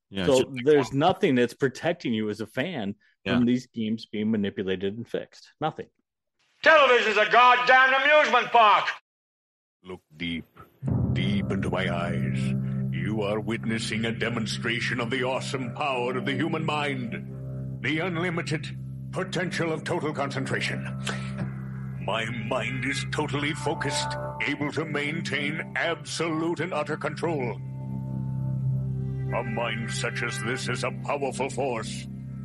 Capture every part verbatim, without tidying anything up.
Yeah. So Like there's nothing that's protecting you as a fan yeah. from these games being manipulated and fixed. Nothing. Television's a goddamn amusement park. Look deep, deep into my eyes. You are witnessing a demonstration of the awesome power of the human mind. The unlimited potential of total concentration. My mind is totally focused, able to maintain absolute and utter control. A mind such as this is a powerful force.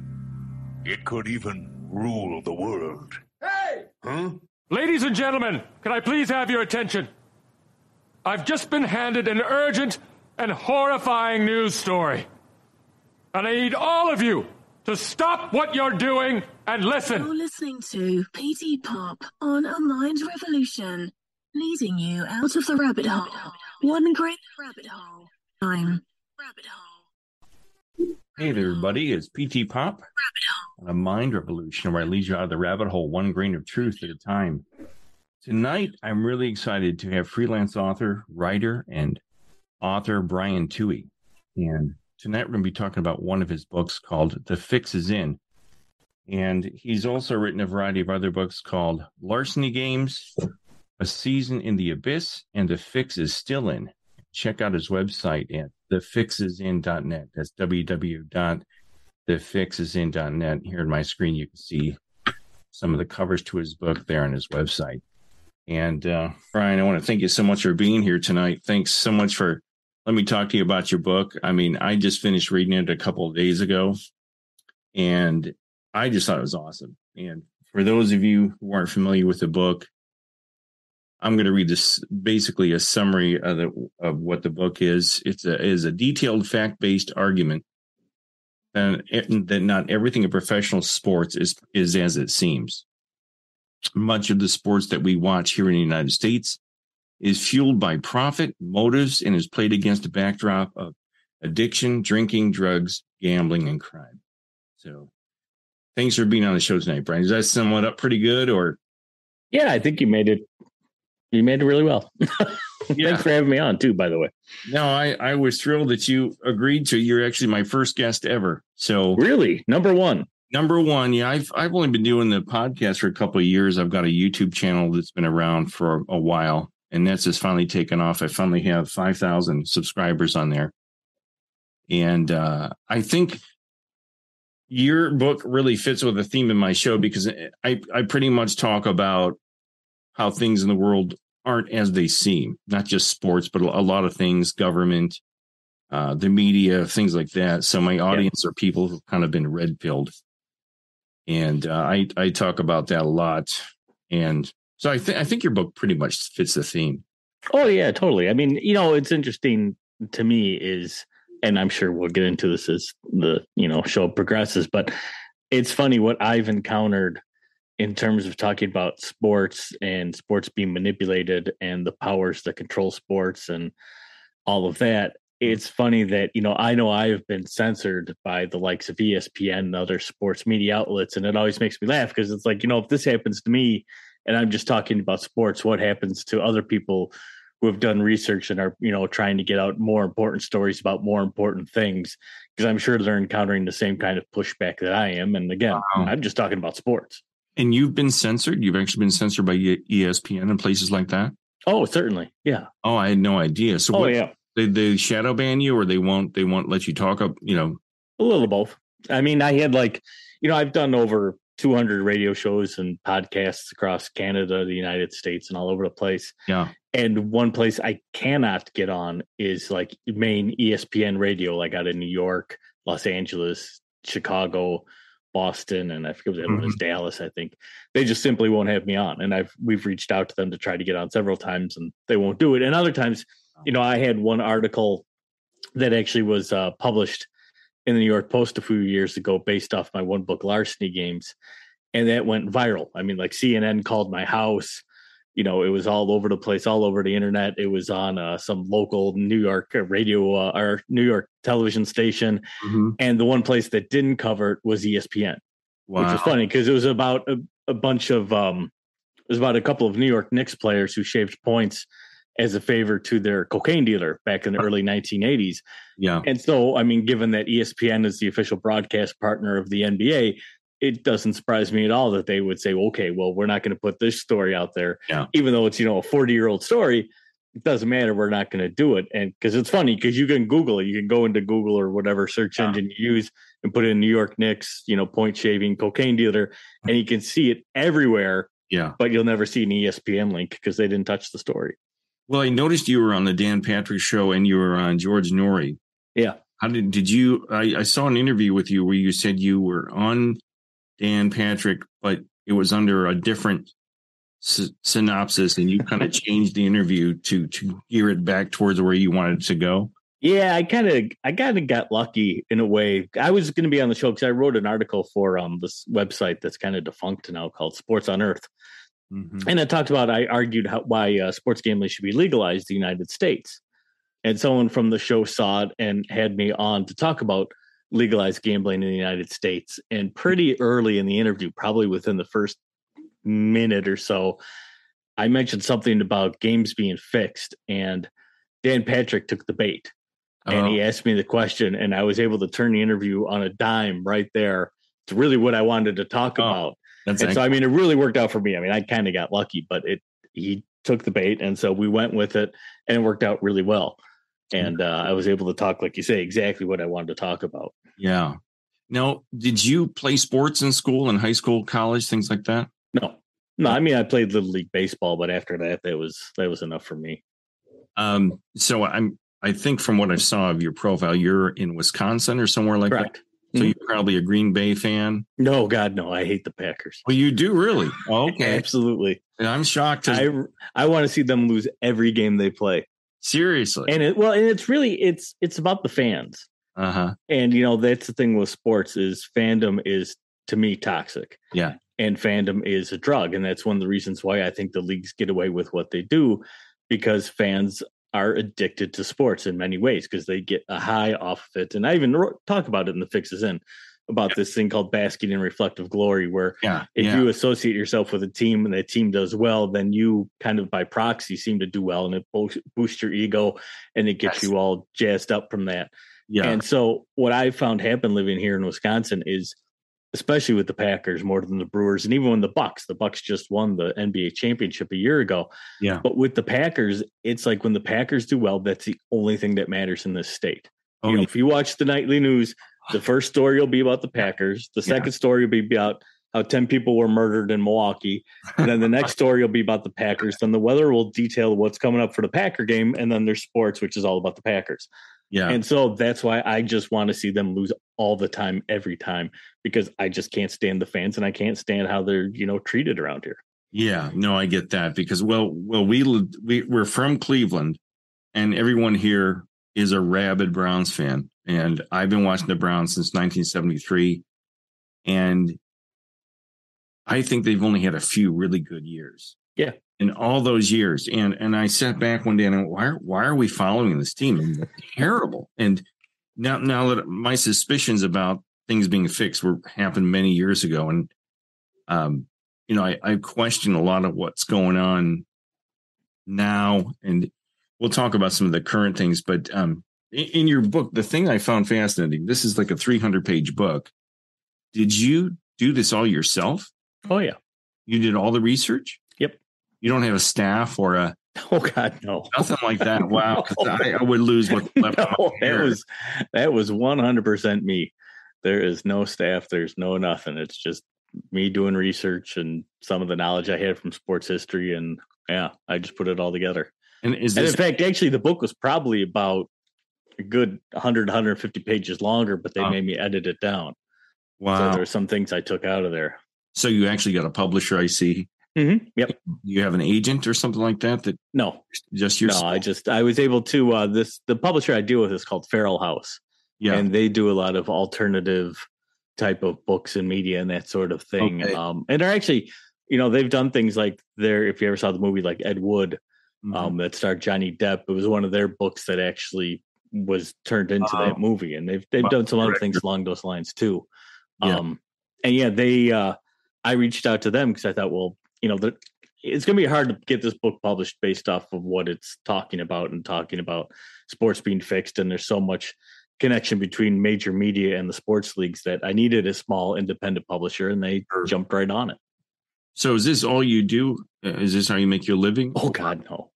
It could even rule the world. Hey! Huh? Ladies and gentlemen, can I please have your attention? I've just been handed an urgent and horrifying news story. And I need all of you to stop what you're doing and listen. You're listening to P T Pop on A Mind Revolution, leading you out of the rabbit hole. One great rabbit hole. I'm rabbit hole. Hey there, everybody. It's P T Pop on A Mind Revolution, where I lead you out of the rabbit hole one grain of truth at a time. Tonight, I'm really excited to have freelance author, writer, and author Brian Tuohy. And tonight, we're going to be talking about one of his books called The Fix Is In. And he's also written a variety of other books called Larceny Games, A Season in the Abyss, and The Fix Is Still In. Check out his website at the fix is in dot net. That's w w w dot the fix is in dot net. Here on my screen, you can see some of the covers to his book there on his website. And uh, Brian, I want to thank you so much for being here tonight. Thanks so much for letting me talk to you about your book. I mean, I just finished reading it a couple of days ago, and I just thought it was awesome. And for those of you who aren't familiar with the book, I'm going to read this basically a summary of the, of what the book is. It's a is a detailed fact-based argument that, that not everything in professional sports is is as it seems. Much of the sports that we watch here in the United States is fueled by profit, motives, and is played against a backdrop of addiction, drinking, drugs, gambling, and crime. So thanks for being on the show tonight, Brian. Does that sum it up pretty good? Or yeah, I think you made it. You made it really well. Yeah. Thanks for having me on, too, by the way. No, I, I was thrilled that you agreed to. You're actually my first guest ever. So really, number one. Number one, yeah, I've I've only been doing the podcast for a couple of years. I've got a YouTube channel that's been around for a while, and that's just finally taken off. I finally have five thousand subscribers on there. And uh, I think your book really fits with the theme of my show, because I, I pretty much talk about how things in the world aren't as they seem, not just sports, but a lot of things, government, uh, the media, things like that. So my audience yeah. are people who've kind of been red-pilled. And uh, I, I talk about that a lot. And so I, th- I think your book pretty much fits the theme. Oh, yeah, totally. I mean, you know, it's interesting to me is, and I'm sure we'll get into this as the, you know, show progresses, but it's funny what I've encountered in terms of talking about sports and sports being manipulated and the powers that control sports and all of that. It's funny that, you know, I know I've been censored by the likes of E S P N and other sports media outlets. And it always makes me laugh, because it's like, you know, if this happens to me and I'm just talking about sports, what happens to other people who have done research and are, you know, trying to get out more important stories about more important things? Because I'm sure they're encountering the same kind of pushback that I am. And again, wow. I'm just talking about sports. And you've been censored? You've actually been censored by E S P N and places like that? Oh, certainly. Yeah. Oh, I had no idea. So oh, what, yeah. They, they shadow ban you, or they won't, they won't let you talk up, you know? A little of both. I mean, I had like, you know, I've done over two hundred radio shows and podcasts across Canada, the United States, and all over the place. Yeah. And one place I cannot get on is like main E S P N radio, like out of New York, Los Angeles, Chicago, Boston, and I forget what the other one is, Dallas, I think. They just simply won't have me on. And I've we've reached out to them to try to get on several times, and they won't do it. And other times, you know, I had one article that actually was uh, published in the New York Post a few years ago based off my one book, Larceny Games, and that went viral. I mean, like C N N called my house. You know, it was all over the place, all over the internet. It was on uh, some local New York radio uh, or New York television station. Mm-hmm. And the one place that didn't cover it was E S P N, wow. which was funny because it was about a, a bunch of, um, it was about a couple of New York Knicks players who shaved points as a favor to their cocaine dealer back in the early nineteen eighties. Yeah. And so, I mean, given that E S P N is the official broadcast partner of the N B A, it doesn't surprise me at all that they would say, okay, well, we're not going to put this story out there, yeah. even though it's, you know, a forty year old story. It doesn't matter. We're not going to do it. And because it's funny, because you can Google it, you can go into Google or whatever search yeah. engine you use and put in New York Knicks, you know, point shaving cocaine dealer, and you can see it everywhere. Yeah. But you'll never see an E S P N link because they didn't touch the story. Well, I noticed you were on the Dan Patrick Show and you were on George Norrie. Yeah. How did, did you, I, I saw an interview with you where you said you were on Dan Patrick, but it was under a different s- synopsis and you kind of changed the interview to, to gear it back towards where you wanted to go. Yeah, I kind of, I kind of got lucky in a way. I was going to be on the show because I wrote an article for um this website that's kind of defunct now called Sports on Earth. Mm-hmm. And I talked about, I argued how, why uh, sports gambling should be legalized in the United States. And someone from the show saw it and had me on to talk about legalized gambling in the United States. And pretty early in the interview, probably within the first minute or so, I mentioned something about games being fixed. And Dan Patrick took the bait. And he asked me the question, and I was able to turn the interview on a dime right there. It's really what I wanted to talk oh, about. That's and so, I mean, it really worked out for me. I mean, I kind of got lucky, but it he took the bait, and so we went with it, and it worked out really well. And uh, I was able to talk, like you say, exactly what I wanted to talk about. Yeah. Now, did you play sports in school, in high school, college, things like that? No, no. I mean, I played Little League baseball, but after that, that was that was enough for me. Um. So I'm. I think from what I saw of your profile, you're in Wisconsin or somewhere like Correct. that. So mm-hmm. You're probably a Green Bay fan. No, God, no. I hate the Packers. Well, you do really? Oh, okay. Absolutely. And I'm shocked. I I want to see them lose every game they play. Seriously. And it well, and it's really it's it's about the fans. Uh-huh. And you know, that's the thing with sports is fandom is to me toxic. Yeah. And fandom is a drug. And that's one of the reasons why I think the leagues get away with what they do, because fans are addicted to sports in many ways because they get a high off of it. And I even wrote, talk about it in the Fixes In about yeah. this thing called basking in reflective glory, where yeah. if yeah. you associate yourself with a team and that team does well, then you kind of by proxy seem to do well, and it boosts boost your ego and it gets yes. you all jazzed up from that. Yeah. And so what I found happen living here in Wisconsin is, especially with the Packers more than the Brewers, and even when the Bucks, the Bucks just won the N B A championship a year ago. Yeah. But with the Packers, it's like when the Packers do well, that's the only thing that matters in this state. Oh, you know, yeah. If you watch the nightly news, the first story will be about the Packers. The second yeah. story will be about how ten people were murdered in Milwaukee. And then the next story will be about the Packers. Then the weather will detail what's coming up for the Packer game. And then there's sports, which is all about the Packers. Yeah. And so that's why I just want to see them lose all the time, every time, because I just can't stand the fans and I can't stand how they're, you know, treated around here. Yeah, no, I get that because, well, well, we, we we're from Cleveland and everyone here is a rabid Browns fan. And I've been watching the Browns since nineteen seventy-three. And I think they've only had a few really good years. Yeah. In all those years. And and I sat back one day and I went, why, why are we following this team? And they're terrible. And now, now that my suspicions about things being fixed were happened many years ago. And, um, you know, I, I question a lot of what's going on now. And we'll talk about some of the current things. But um, in, in your book, the thing I found fascinating, this is like a three hundred page book. Did you do this all yourself? Oh, yeah. You did all the research? Yep. You don't have a staff or a oh God no nothing like that. Wow, no. I, I would lose what's left. No, of my hair. That was that was one hundred percent me. There is no staff. There's no nothing. It's just me doing research and some of the knowledge I had from sports history, and yeah, I just put it all together. And is and this- in fact, actually, the book was probably about a good one hundred, one hundred fifty pages longer, but they oh. made me edit it down. Wow, so there were some things I took out of there. So you actually got a publisher, I see. Mm-hmm. Yep. You have an agent or something like that? That no, just yourself? No, I just I was able to. Uh, this the publisher I deal with is called Feral House. Yeah, and they do a lot of alternative type of books and media and that sort of thing. Okay. Um, and they're actually, you know, they've done things like there. If you ever saw the movie like Ed Wood, mm-hmm. um, that starred Johnny Depp, it was one of their books that actually was turned into uh, that movie, and they've they've wow. done some other things along those lines too. Yeah. Um, and yeah, they. Uh, I reached out to them because I thought, well, you know, the, it's going to be hard to get this book published based off of what it's talking about and talking about sports being fixed. And there's so much connection between major media and the sports leagues that I needed a small independent publisher, and they sure. jumped right on it. So is this all you do? Is this how you make your living? Oh God, no.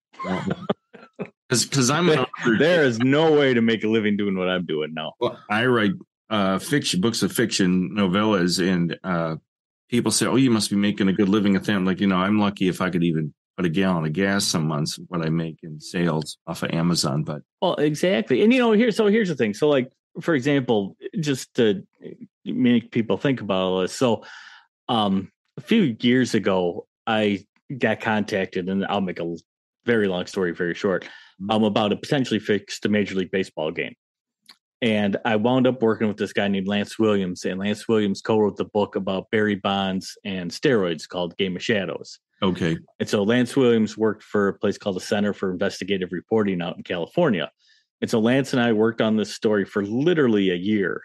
Because I'm an author. There is no way to make a living doing what I'm doing now. Well, I write uh, fiction, books of fiction, novellas, and uh, people say, "Oh, you must be making a good living at that." I'm like, you know, I'm lucky if I could even put a gallon of gas some months what I make in sales off of Amazon. But well, exactly, and you know, here, so here's the thing. So, like for example, just to make people think about all this. So, um, a few years ago, I got contacted, and I'll make a very long story very short. Um, about a potentially fixed Major League Baseball game. And I wound up working with this guy named Lance Williams, and Lance Williams co-wrote the book about Barry Bonds and steroids called Game of Shadows. Okay. And so Lance Williams worked for a place called the Center for Investigative Reporting out in California. And so Lance and I worked on this story for literally a year,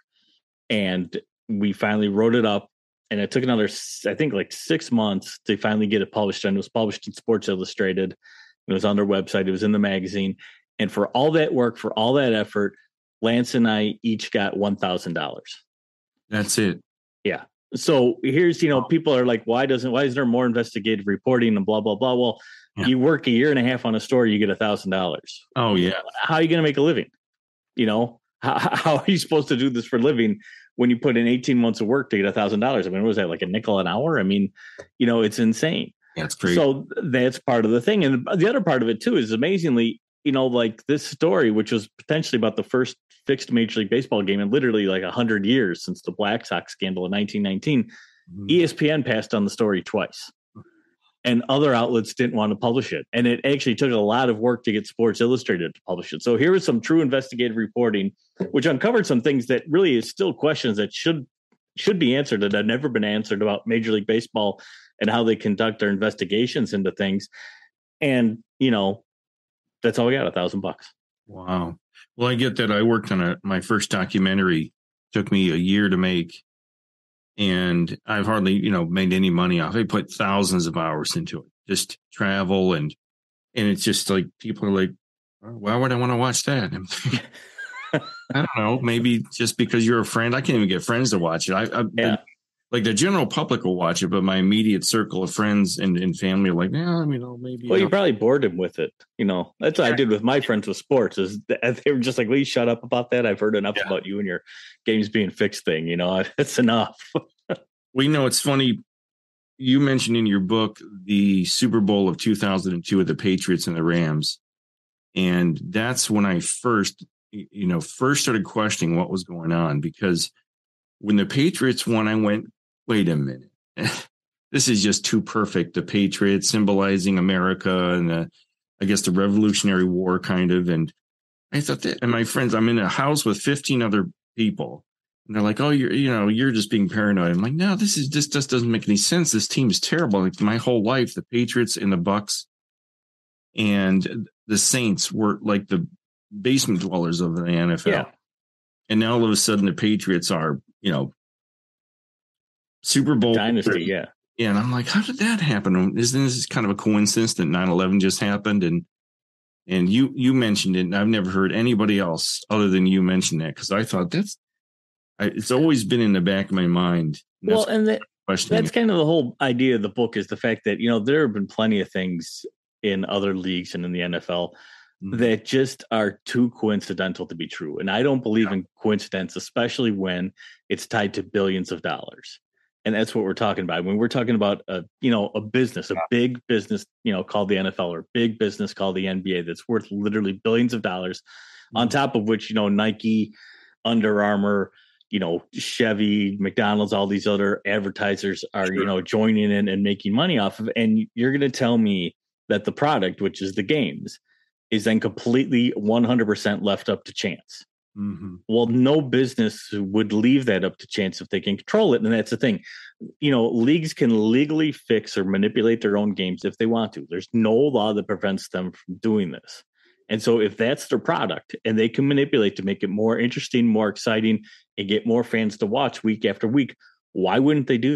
and we finally wrote it up. And it took another, I think like six months to finally get it published. And it was published in Sports Illustrated. It was on their website. It was in the magazine. And for all that work, for all that effort, Lance and I each got one thousand dollars. That's it. Yeah. So here's, you know, people are like, why doesn't, why is there more investigative reporting and blah, blah, blah? Well, yeah. You work a year and a half on a story, you get a thousand dollars. Oh yeah. How are you going to make a living? You know, how, how are you supposed to do this for a living when you put in eighteen months of work to get a thousand dollars? I mean, what was that, like a nickel an hour? I mean, you know, it's insane. That's great. So that's part of the thing. And the other part of it too is amazingly, you know, like this story, which was potentially about the first fixed Major League Baseball game in literally like a hundred years since the Black Sox scandal in nineteen nineteen, mm-hmm. E S P N passed on the story twice, and other outlets didn't want to publish it. And it actually took a lot of work to get Sports Illustrated to publish it. So here was some true investigative reporting, which uncovered some things that really is still questions that should, should be answered that have never been answered about Major League Baseball and how they conduct their investigations into things. And, you know, that's all we got, a thousand bucks. Wow. Well, I get that. I worked on a, my first documentary, took me a year to make, and I've hardly, you know, made any money off. I put thousands of hours into it, just travel. And, and it's just like, people are like, why would I want to watch that? I'm thinking, I don't know, maybe just because you're a friend. I can't even get friends to watch it. I, I've yeah. been, like the general public will watch it, but my immediate circle of friends and, and family are like, yeah, you know, maybe. Well, you you probably bored them with it. You know, that's what I did with my friends with sports. Is they were just like, "Please shut up about that. I've heard enough yeah. about you and your games being fixed thing. You know, it's enough." Well, you know, it's funny. You mentioned in your book the Super Bowl of two thousand two of the Patriots and the Rams, and that's when I first, you know, first started questioning what was going on, because when the Patriots won, I went, wait a minute. This is just too perfect. The Patriots symbolizing America and the, I guess the Revolutionary War kind of. And I thought that, and my friends, I'm in a house with fifteen other people, and they're like, oh, you're, you know, you're just being paranoid. I'm like, no, this is this just doesn't make any sense. This team is terrible. Like my whole life, the Patriots and the Bucks and the Saints were like the basement dwellers of the N F L. Yeah. And now all of a sudden the Patriots are, you know, Super Bowl dynasty, yeah. Yeah, and I'm like, how did that happen? Isn't this kind of a coincidence that nine eleven just happened? And and you you mentioned it, and I've never heard anybody else other than you mention that, because I thought that's I, it's always been in the back of my mind. And well, and that, that's it. Kind of the whole idea of the book is the fact that, you know, there have been plenty of things in other leagues and in the N F L mm-hmm. that just are too coincidental to be true. And I don't believe yeah. in coincidence, especially when it's tied to billions of dollars. And that's what we're talking about. When we're talking about a, you know, a business, a big business, you know, called the N F L, or a big business called the N B A that's worth literally billions of dollars, mm-hmm. on top of which, you know, Nike, Under Armour, you know, Chevy, McDonald's, all these other advertisers are, sure. you know, joining in and making money off of. And you're going to tell me that the product, which is the games, is then completely one hundred percent left up to chance. Mm-hmm. Well, no business would leave that up to chance if they can control it. And that's the thing. You know, leagues can legally fix or manipulate their own games if they want to. There's no law that prevents them from doing this. And so if that's their product and they can manipulate to make it more interesting, more exciting, and get more fans to watch week after week, why wouldn't they do that?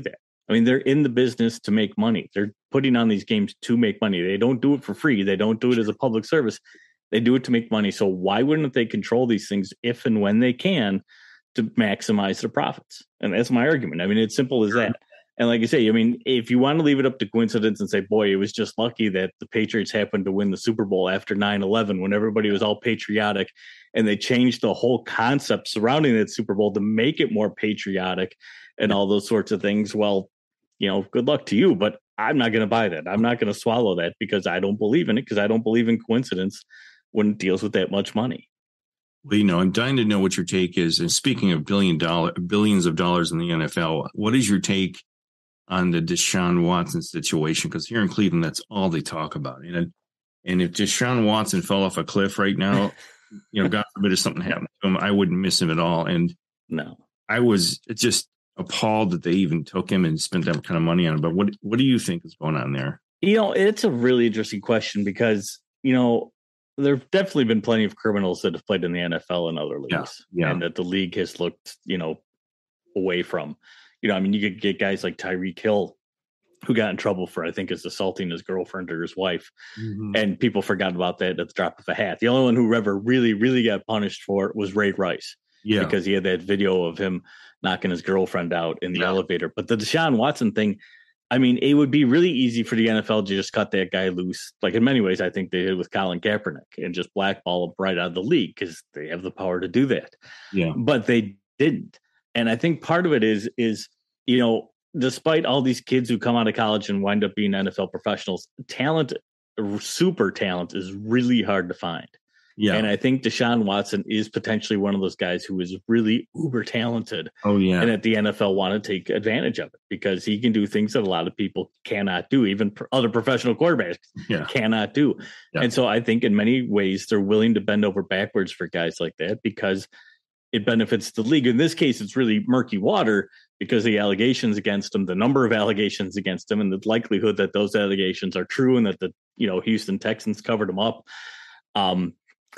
I mean, they're in the business to make money. They're putting on these games to make money. They don't do it for free. They don't do it as a public service. They do it to make money. So why wouldn't they control these things if and when they can to maximize their profits? And that's my argument. I mean, it's simple as that. And like I say, I mean, if you want to leave it up to coincidence and say, boy, it was just lucky that the Patriots happened to win the Super Bowl after nine eleven when everybody was all patriotic, and they changed the whole concept surrounding that Super Bowl to make it more patriotic and all those sorts of things. Well, you know, good luck to you, but I'm not going to buy that. I'm not going to swallow that because I don't believe in it, because I don't believe in coincidence when it deals with that much money. Well, you know, I'm dying to know what your take is. And speaking of billion dollar, billions of dollars in the N F L, what is your take on the Deshaun Watson situation? Because here in Cleveland, that's all they talk about. And and if Deshaun Watson fell off a cliff right now, you know, God forbid if something happened to him, I wouldn't miss him at all. And no, I was just appalled that they even took him and spent that kind of money on him. But what what do you think is going on there? You know, it's a really interesting question because, you know, there have definitely been plenty of criminals that have played in the N F L and other leagues, yeah, yeah. and that the league has looked, you know, away from. You know, I mean, you could get guys like Tyreek Hill, who got in trouble for, I think, is assaulting his girlfriend or his wife. Mm-hmm. And people forgot about that at the drop of a hat. The only one who ever really, really got punished for it was Ray Rice. Yeah. Because he had that video of him knocking his girlfriend out in the yeah. elevator. But the Deshaun Watson thing, I mean, it would be really easy for the N F L to just cut that guy loose. Like in many ways, I think they did with Colin Kaepernick, and just blackball him right out of the league because they have the power to do that. Yeah. But they didn't. And I think part of it is, is, you know, despite all these kids who come out of college and wind up being N F L professionals, talent, super talent is really hard to find. Yeah. And I think Deshaun Watson is potentially one of those guys who is really uber talented. Oh, yeah. And at the N F L want to take advantage of it because he can do things that a lot of people cannot do. Even other professional quarterbacks yeah. cannot do. Yeah. And so I think in many ways they're willing to bend over backwards for guys like that because it benefits the league. In this case, it's really murky water because the allegations against him, the number of allegations against him, and the likelihood that those allegations are true and that the, you know, Houston Texans covered him up. Um,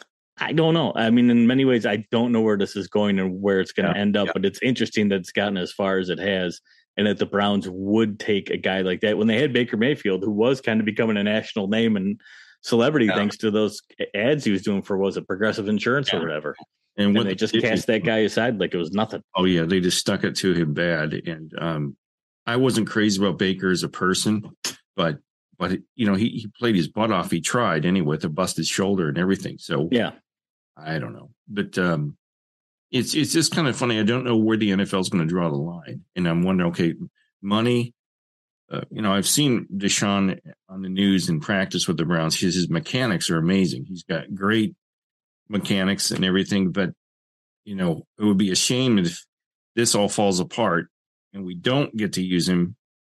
I don't know. I mean, in many ways, I don't know where this is going and where it's going to yeah, end up, yeah. but it's interesting that it's gotten as far as it has and that the Browns would take a guy like that when they had Baker Mayfield, who was kind of becoming a national name and celebrity yeah. thanks to those ads he was doing for, was it Progressive Insurance yeah. or whatever. And, and they just cast that guy aside like it was nothing. Oh, yeah. They just stuck it to him bad. And um, I wasn't crazy about Baker as a person, but, but you know, he, he played his butt off. He tried anyway to bust his shoulder and everything. So, yeah, I don't know. But um, it's it's just kind of funny. I don't know where the N F L is going to draw the line. And I'm wondering, okay, money. Uh, you know, I've seen Deshaun on the news in practice with the Browns. His, his mechanics are amazing. He's got great mechanics and everything, but you know, it would be a shame if this all falls apart and we don't get to use him.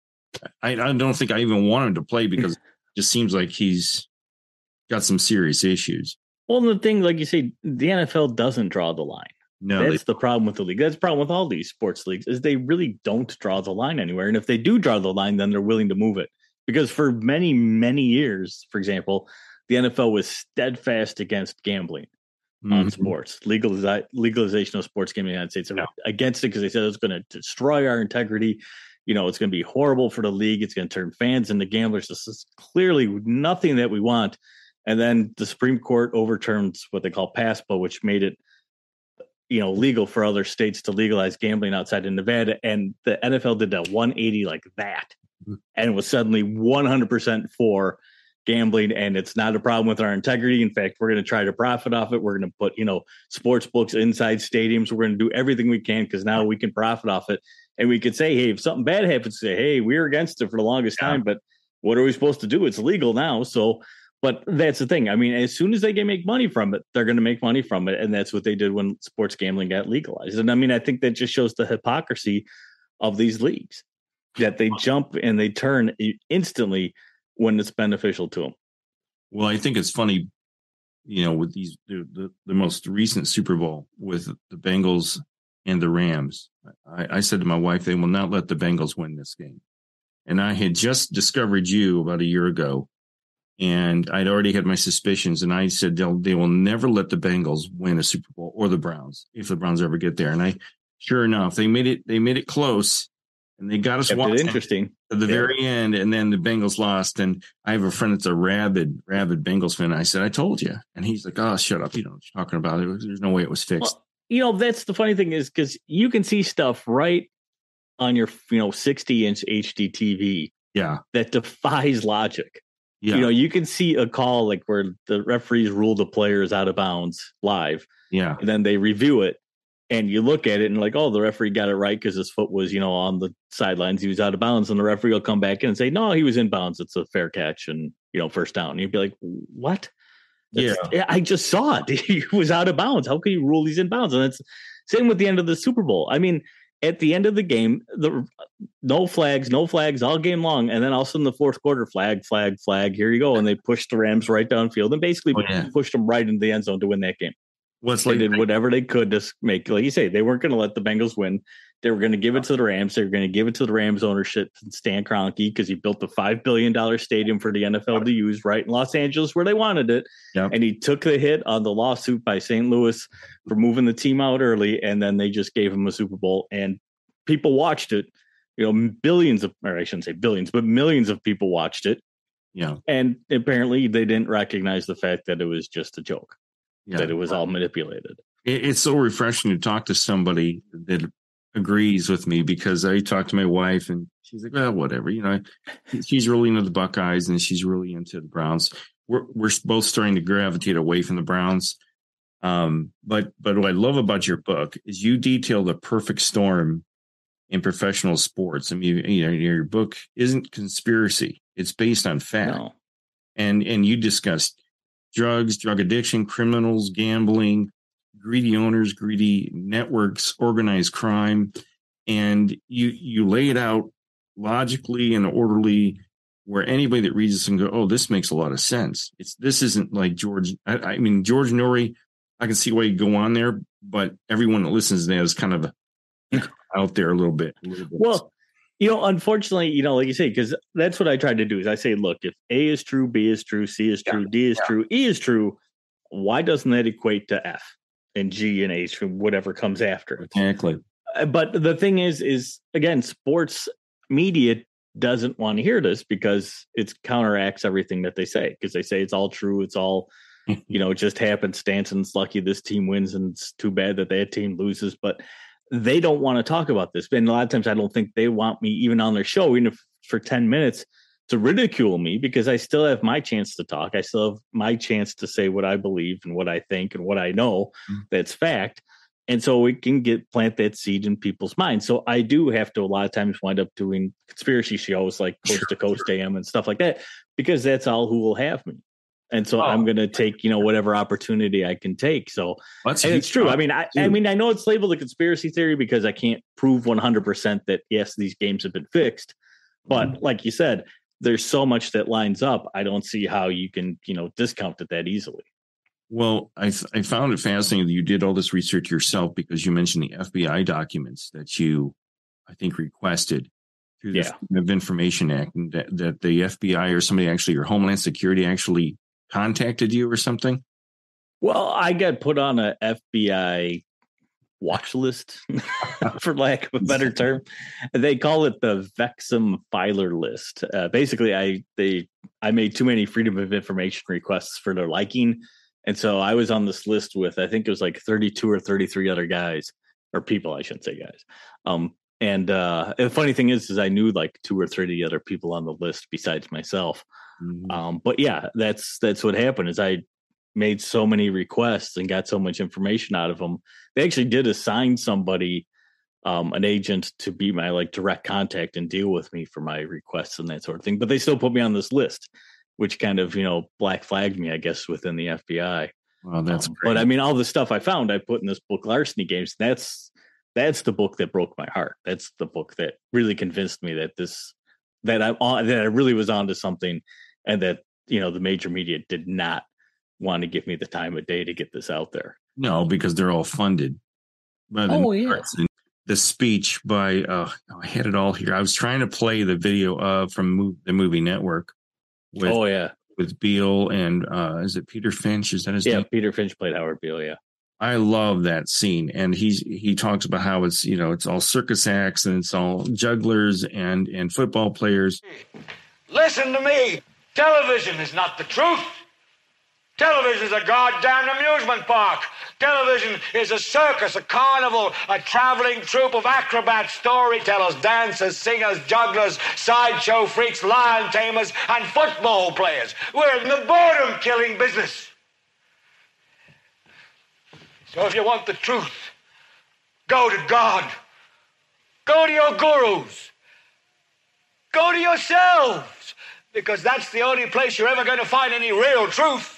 I, I don't think I even want him to play because it just seems like he's got some serious issues. Well, the thing, like you say, the N F L doesn't draw the line. No, that's they, the problem with the league. That's the problem with all these sports leagues is they really don't draw the line anywhere. And if they do draw the line, then they're willing to move it because for many, many years, for example, the N F L was steadfast against gambling. Mm-hmm. On sports, Legalize, legalization of sports gaming in the United States are yeah. against it because they said it's going to destroy our integrity. You know, it's going to be horrible for the league. It's going to turn fans into gamblers. This is clearly nothing that we want. And then the Supreme Court overturns what they call PASPA, which made it, you know, legal for other states to legalize gambling outside of Nevada. And the N F L did that one eighty like that, mm-hmm. and it was suddenly one hundred percent for gambling, and it's not a problem with our integrity. In fact, we're going to try to profit off it. We're going to put, you know, sports books inside stadiums. We're going to do everything we can because now we can profit off it. And we could say, hey, if something bad happens, say, hey, we were against it for the longest yeah. time, but what are we supposed to do? It's legal now. So, but that's the thing. I mean, as soon as they can make money from it, they're going to make money from it. And that's what they did when sports gambling got legalized. And I mean, I think that just shows the hypocrisy of these leagues, that they jump and they turn instantly when it's beneficial to them. Well, I think it's funny, you know, with these the, the, the most recent Super Bowl with the Bengals and the Rams. I, I said to my wife, they will not let the Bengals win this game. And I had just discovered you about a year ago, and I'd already had my suspicions. And I said they'll they will never let the Bengals win a Super Bowl or the Browns if the Browns ever get there. And I, sure enough, they made it. They made it close. and they got us Kept watching it interesting to the yeah. very end, and then the Bengals lost. And I have a friend that's a rabid, rabid Bengals fan. I said, I told you. And he's like, oh, shut up. You know what you're talking about. It was, there's no way it was fixed. Well, you know, that's the funny thing is because you can see stuff right on your, you know, sixty inch H D T V Yeah. that defies logic. Yeah. You know, you can see a call like where the referees rule the players out of bounds live. Yeah. And then they review it. And you look at it and like, oh, the referee got it right because his foot was, you know, on the sidelines. He was out of bounds. And the referee will come back in and say, no, he was in bounds. It's a fair catch and, you know, first down. And you'd be like, what? That's, yeah. I just saw it. He was out of bounds. How can you rule he's in bounds? And it's same with the end of the Super Bowl. I mean, at the end of the game, the no flags, no flags all game long. And then all of a sudden the fourth quarter, flag, flag, flag. Here you go. And they pushed the Rams right downfield and basically oh, yeah. pushed them right into the end zone to win that game. What's They like, did whatever they could to make, like you say, they weren't going to let the Bengals win. They were going to give it to the Rams. They were going to give it to the Rams ownership, Stan Kroenke, because he built the five billion dollars stadium for the N F L to use right in Los Angeles where they wanted it. Yep. And he took the hit on the lawsuit by Saint Louis for moving the team out early. And then they just gave him a Super Bowl and people watched it. You know, billions of, or I shouldn't say billions, but millions of people watched it. Yeah. And apparently they didn't recognize the fact that it was just a joke. Yeah. That it was all manipulated. It, it's so refreshing to talk to somebody that agrees with me because I talked to my wife and she's like, well, whatever, you know, she's really into the Buckeyes and she's really into the Browns. We're we're both starting to gravitate away from the Browns. Um, but but what I love about your book is you detail the perfect storm in professional sports. I mean, you know, your book isn't conspiracy; it's based on fact, No. and and you discussed drugs, drug addiction, criminals, gambling, greedy owners, greedy networks, organized crime. And you you lay it out logically and orderly where anybody that reads this and go, oh, this makes a lot of sense. It's this isn't like George. I, I mean, George Norrie, I can see why you go on there, but everyone that listens to that is kind of out there a little bit. A little bit. Well, you know, unfortunately, you know, like you say, because that's what I tried to do is I say, look, if A is true, B is true, C is true, yeah, D is yeah. true, E is true, why doesn't that equate to F and G and H and whatever comes after it? Exactly. But the thing is, is again, sports media doesn't want to hear this because it counteracts everything that they say because they say it's all true. It's all, you know, it just happenstance and it's lucky this team wins and it's too bad that that team loses. But they don't want to talk about this. And a lot of times I don't think they want me even on their show, even if for ten minutes to ridicule me because I still have my chance to talk. I still have my chance to say what I believe and what I think and what I know mm-hmm. that's fact. And so we can get plant that seed in people's minds. So I do have to a lot of times wind up doing conspiracy shows like Coast sure, to Coast sure. A M and stuff like that, because that's all who will have me. And so oh, I'm going to take, you know, whatever opportunity I can take. So and it's true. I mean, I, I mean, I know it's labeled a conspiracy theory because I can't prove one hundred percent that, yes, these games have been fixed. But mm-hmm. like you said, there's so much that lines up. I don't see how you can, you know, discount it that easily. Well, I I found it fascinating that you did all this research yourself because you mentioned the F B I documents that you, I think, requested through the yeah. Freedom of Information Act, and that, that the F B I or somebody actually, or Homeland Security actually contacted you or something? Well, I got put on a F B I watch list, for lack of a better term. They call it the Vexum Filer list. Uh, basically, I they I made too many Freedom of Information requests for their liking. And so I was on this list with, I think it was like thirty-two or thirty-three other guys or people, I shouldn't say guys. Um, and uh, the funny thing is, is I knew like two or thirty other people on the list besides myself. Mm-hmm. Um, but yeah, that's, that's what happened is I made so many requests and got so much information out of them. They actually did assign somebody, um, an agent to be my like direct contact and deal with me for my requests and that sort of thing. But they still put me on this list, which kind of, you know, black flagged me, I guess, within the F B I. Well, that's um, great. But I mean, all the stuff I found, I put in this book, Larceny Games. That's that's the book that broke my heart. That's the book that really convinced me that this that I on that I really was onto something, and that you know the major media did not want to give me the time of day to get this out there. No, because they're all funded. By the oh yeah. The speech by uh, I had it all here. I was trying to play the video uh, from the Movie Network. With, oh yeah, with Beale and uh, is it Peter Finch? Is that his yeah, name? Peter Finch played Howard Beale. Yeah. I love that scene. And he's, he talks about how it's, you know, it's all circus acts and it's all jugglers and, and football players. Listen to me. Television is not the truth. Television is a goddamn amusement park. Television is a circus, a carnival, a traveling troupe of acrobats, storytellers, dancers, singers, jugglers, sideshow freaks, lion tamers, and football players. We're in the boredom-killing business. So if you want the truth, go to God. Go to your gurus. Go to yourselves, because that's the only place you're ever going to find any real truth.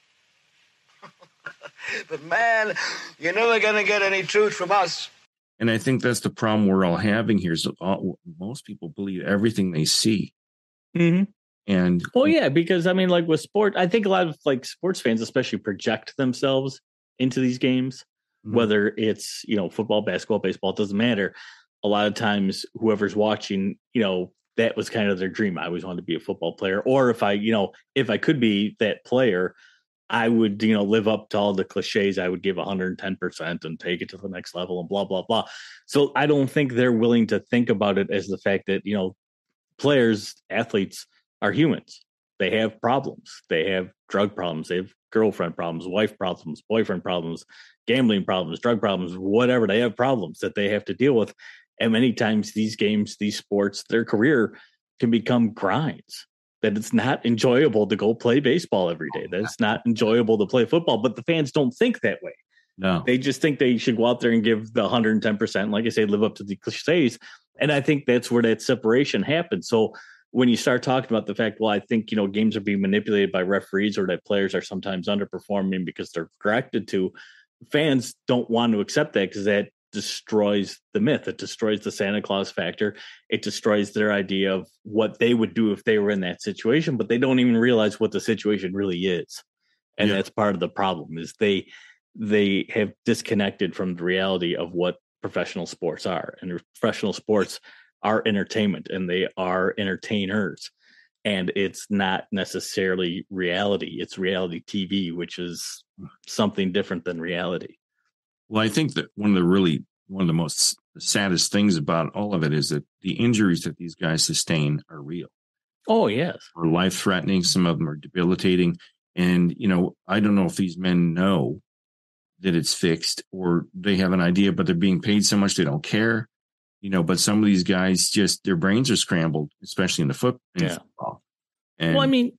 But man, you're never going to get any truth from us. And I think that's the problem we're all having here. Is all, most people believe everything they see. Mm-hmm. And well, yeah, because I mean, like with sport, I think a lot of like sports fans, especially, project themselves into these games, mm-hmm. whether it's, you know, football, basketball, baseball, it doesn't matter. A lot of times, whoever's watching, you know, that was kind of their dream. I always wanted to be a football player, or if I, you know, if I could be that player, I would, you know, live up to all the cliches. I would give one hundred ten percent and take it to the next level and blah, blah, blah. So I don't think they're willing to think about it as the fact that, you know, players, athletes are humans. They have problems. They have drug problems. They have girlfriend problems, wife problems, boyfriend problems, gambling problems, drug problems, whatever. They have problems that they have to deal with. And many times these games, these sports, their career can become grinds. That it's not enjoyable to go play baseball every day. That it's not enjoyable to play football, but the fans don't think that way. No, they just think they should go out there and give the one hundred ten percent. Like I say, live up to the cliches. And I think that's where that separation happens. So when you start talking about the fact, well, I think, you know, games are being manipulated by referees, or that players are sometimes underperforming because they're corrected to, fans don't want to accept that, because that destroys the myth. It destroys the Santa Claus factor. It destroys their idea of what they would do if they were in that situation, but they don't even realize what the situation really is. And yeah. that's part of the problem, is they, they have disconnected from the reality of what professional sports are. And professional sports are entertainment, and they are entertainers. And it's not necessarily reality. It's reality T V, which is something different than reality. Well, I think that one of the really, one of the most saddest things about all of it is that the injuries that these guys sustain are real. Oh, yes. Are life-threatening. Some of them are debilitating. And, you know, I don't know if these men know that it's fixed, or they have an idea, but they're being paid so much they don't care. You know, but some of these guys just, their brains are scrambled, especially in the foot, in yeah. football. And, well, I mean,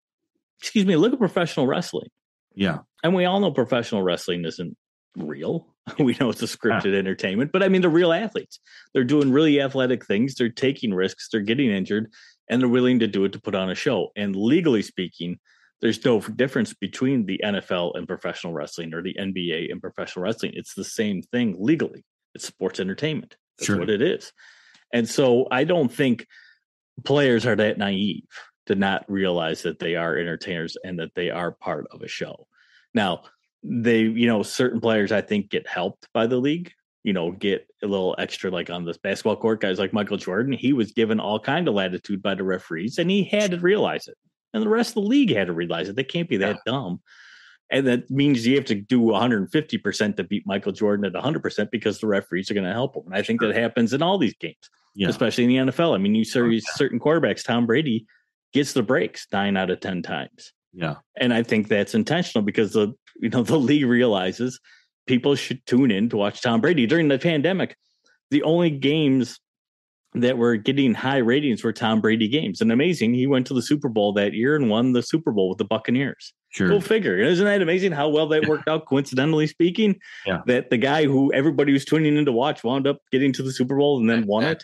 excuse me, look at professional wrestling. Yeah. And we all know professional wrestling isn't real. We know it's a scripted yeah. entertainment, but I mean, they're real athletes. They're doing really athletic things. They're taking risks. They're getting injured, and they're willing to do it to put on a show. And legally speaking, there's no difference between the N F L and professional wrestling, or the N B A and professional wrestling. It's the same thing legally. It's sports entertainment. That's sure. what it is. And so I don't think players are that naive to not realize that they are entertainers and that they are part of a show. Now, they, you know, certain players, I think, get helped by the league, you know, get a little extra, like on this basketball court, guys like Michael Jordan, he was given all kind of latitude by the referees, and he had to realize it. And the rest of the league had to realize it. They can't be that yeah. dumb. And that means you have to do one hundred fifty percent to beat Michael Jordan at one hundred percent, because the referees are going to help him. And I think sure. that happens in all these games, yeah. especially in the N F L. I mean, you see oh, yeah. certain quarterbacks, Tom Brady gets the breaks nine out of ten times. Yeah. And I think that's intentional, because the, you know, the league realizes people should tune in to watch Tom Brady. During the pandemic, the only games that were getting high ratings were Tom Brady games. And amazing, he went to the Super Bowl that year and won the Super Bowl with the Buccaneers. Sure. Go figure. Isn't that amazing how well that worked out, coincidentally speaking? Yeah. That the guy who everybody was tuning in to watch wound up getting to the Super Bowl and then won it.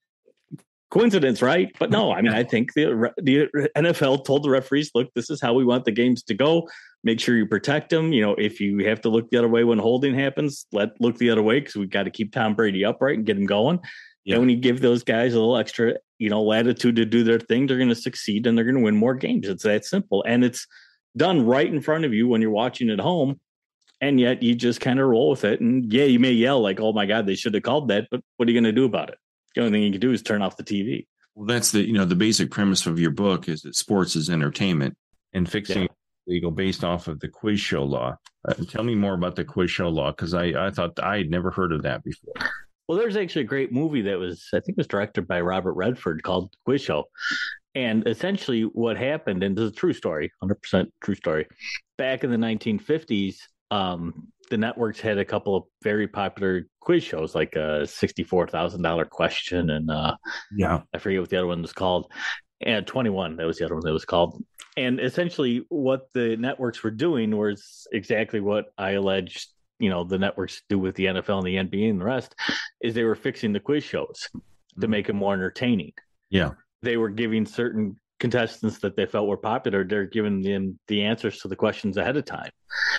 Coincidence, right? But no, I mean, I think the the N F L told the referees, look, this is how we want the games to go. Make sure you protect them. You know, if you have to look the other way when holding happens, let look the other way, because we've got to keep Tom Brady upright and get him going. Yeah. And when you give those guys a little extra, you know, latitude to do their thing, they're going to succeed and they're going to win more games. It's that simple. And it's done right in front of you when you're watching at home. And yet you just kind of roll with it. And yeah, you may yell like, oh my God, they should have called that. But what are you going to do about it? The only thing you can do is turn off the T V. Well, that's the, you know, the basic premise of your book is that sports is entertainment, and fixing yeah. legal based off of the quiz show law. Uh, tell me more about the quiz show law, because I, I thought I had never heard of that before. Well, there's actually a great movie that was, I think it was directed by Robert Redford called Quiz Show. And essentially what happened, and this is a true story, one hundred percent true story, back in the nineteen fifties, um, the networks had a couple of very popular quiz shows, like a sixty-four thousand dollars question, and uh, yeah, I forget what the other one was called, and twenty-one, that was the other one that was called. And essentially what the networks were doing was exactly what I alleged, you know, the networks do with the N F L and the N B A and the rest, is they were fixing the quiz shows to make them more entertaining. Yeah. They were giving certain contestants that they felt were popular, they're giving them the answers to the questions ahead of time.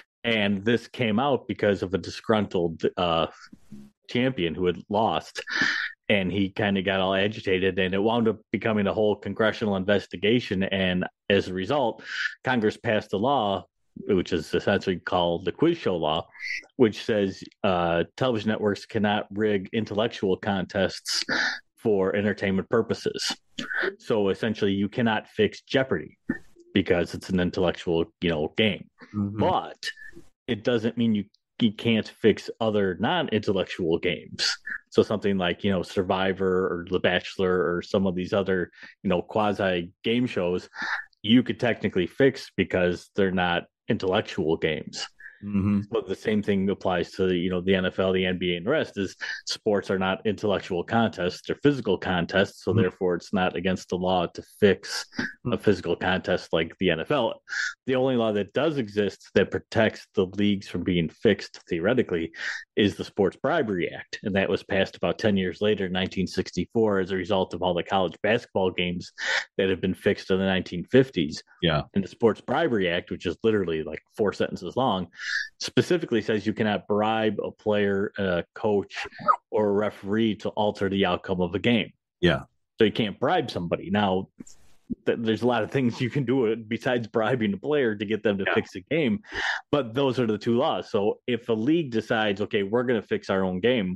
And this came out because of a disgruntled uh, champion who had lost. And he kind of got all agitated, and it wound up becoming a whole congressional investigation. And as a result, Congress passed a law, which is essentially called the quiz show law, which says uh, television networks cannot rig intellectual contests for entertainment purposes. So essentially you cannot fix Jeopardy because it's an intellectual, you know, game. Mm-hmm. But it doesn't mean you, you can't fix other non-intellectual games. So something like, you know, Survivor or The Bachelor or some of these other, you know, quasi game shows, you could technically fix because they're not intellectual games. Mm-hmm. But the same thing applies to, you know, the N F L, the N B A, and the rest. Is sports are not intellectual contests; they're physical contests. So mm-hmm. therefore, it's not against the law to fix a physical contest like the N F L. The only law that does exist that protects the leagues from being fixed theoretically is the Sports Bribery Act, and that was passed about ten years later, in nineteen sixty-four, as a result of all the college basketball games that have been fixed in the nineteen fifties. Yeah, and the Sports Bribery Act, which is literally like four sentences long, specifically says you cannot bribe a player, a coach, or a referee to alter the outcome of a game. Yeah. So you can't bribe somebody. Now, th- there's a lot of things you can do besides bribing a player to get them to yeah. fix a game, but those are the two laws. So if a league decides, okay, we're going to fix our own game,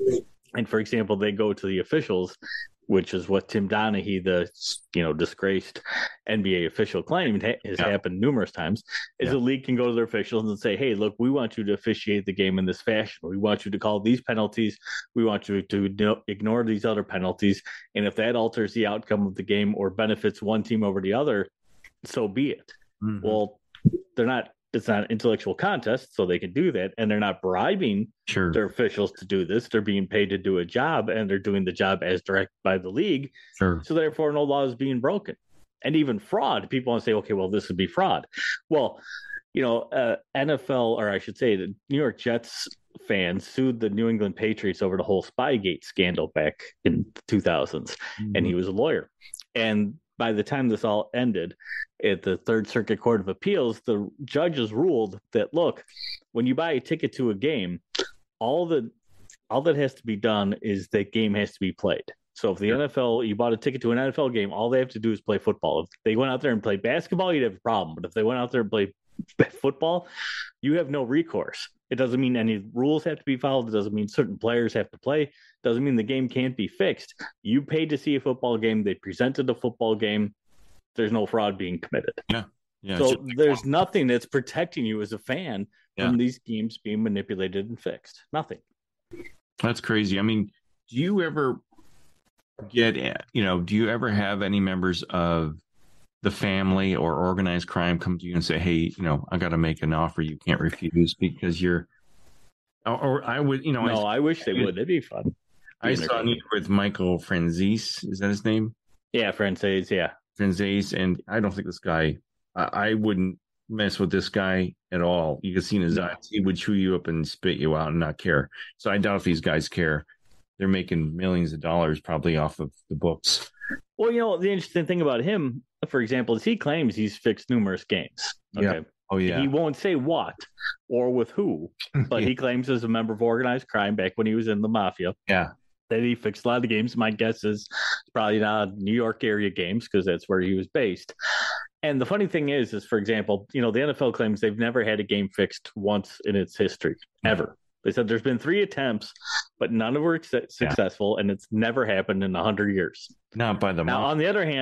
and for example, they go to the officials, which is what Tim Donaghy, the you know disgraced N B A official, claimed has yeah. happened numerous times, is yeah. a league can go to their officials and say, hey, look, we want you to officiate the game in this fashion. We want you to call these penalties. We want you to ignore these other penalties. And if that alters the outcome of the game or benefits one team over the other, so be it. Mm-hmm. Well, they're not. It's not an intellectual contest, so they can do that. And they're not bribing sure. their officials to do this. They're being paid to do a job, and they're doing the job as directed by the league. Sure. So therefore, no law is being broken. And even fraud, people want to say, okay, well, this would be fraud. Well, you know, uh, N F L, or I should say the New York Jets fans sued the New England Patriots over the whole Spygate scandal back in the two thousands. Mm-hmm. And he was a lawyer. And by the time this all ended at the Third Circuit Court of Appeals, the judges ruled that, look, when you buy a ticket to a game, all the all that has to be done is that game has to be played. So if the yeah. N F L, you bought a ticket to an N F L game, all they have to do is play football. If they went out there and played basketball, you'd have a problem. But if they went out there and played football, you have no recourse. It doesn't mean any rules have to be followed. It doesn't mean certain players have to play. It doesn't mean the game can't be fixed. You paid to see a football game. They presented a football game. There's no fraud being committed. Yeah. Yeah. So there's nothing that's protecting you as a fan yeah. from these games being manipulated and fixed. Nothing. That's crazy. I mean, do you ever get, you know, do you ever have any members of the family or organized crime come to you and say, hey, you know, I got to make an offer you can't refuse because you're, or, or I would, you know. No, I, I wish they would. It'd be fun. I saw you with Michael Franzese. Is that his name? Yeah, Franzese, yeah. Franzese. And I don't think this guy, I, I wouldn't mess with this guy at all. You could see in his no. eyes, he would chew you up and spit you out and not care. So I doubt if these guys care. They're making millions of dollars probably off of the books. Well, you know, the interesting thing about him, for example, is he claims he's fixed numerous games. Okay. Yeah. Oh, yeah. He won't say what or with who, but yeah. he claims as a member of organized crime back when he was in the mafia. Yeah. That he fixed a lot of the games. My guess is probably not New York area games because that's where he was based. And the funny thing is, is for example, you know, the N F L claims they've never had a game fixed once in its history, ever. They said there's been three attempts, but none of them were successful, yeah. and it's never happened in a hundred years. Not by the now. mafia. On the other hand,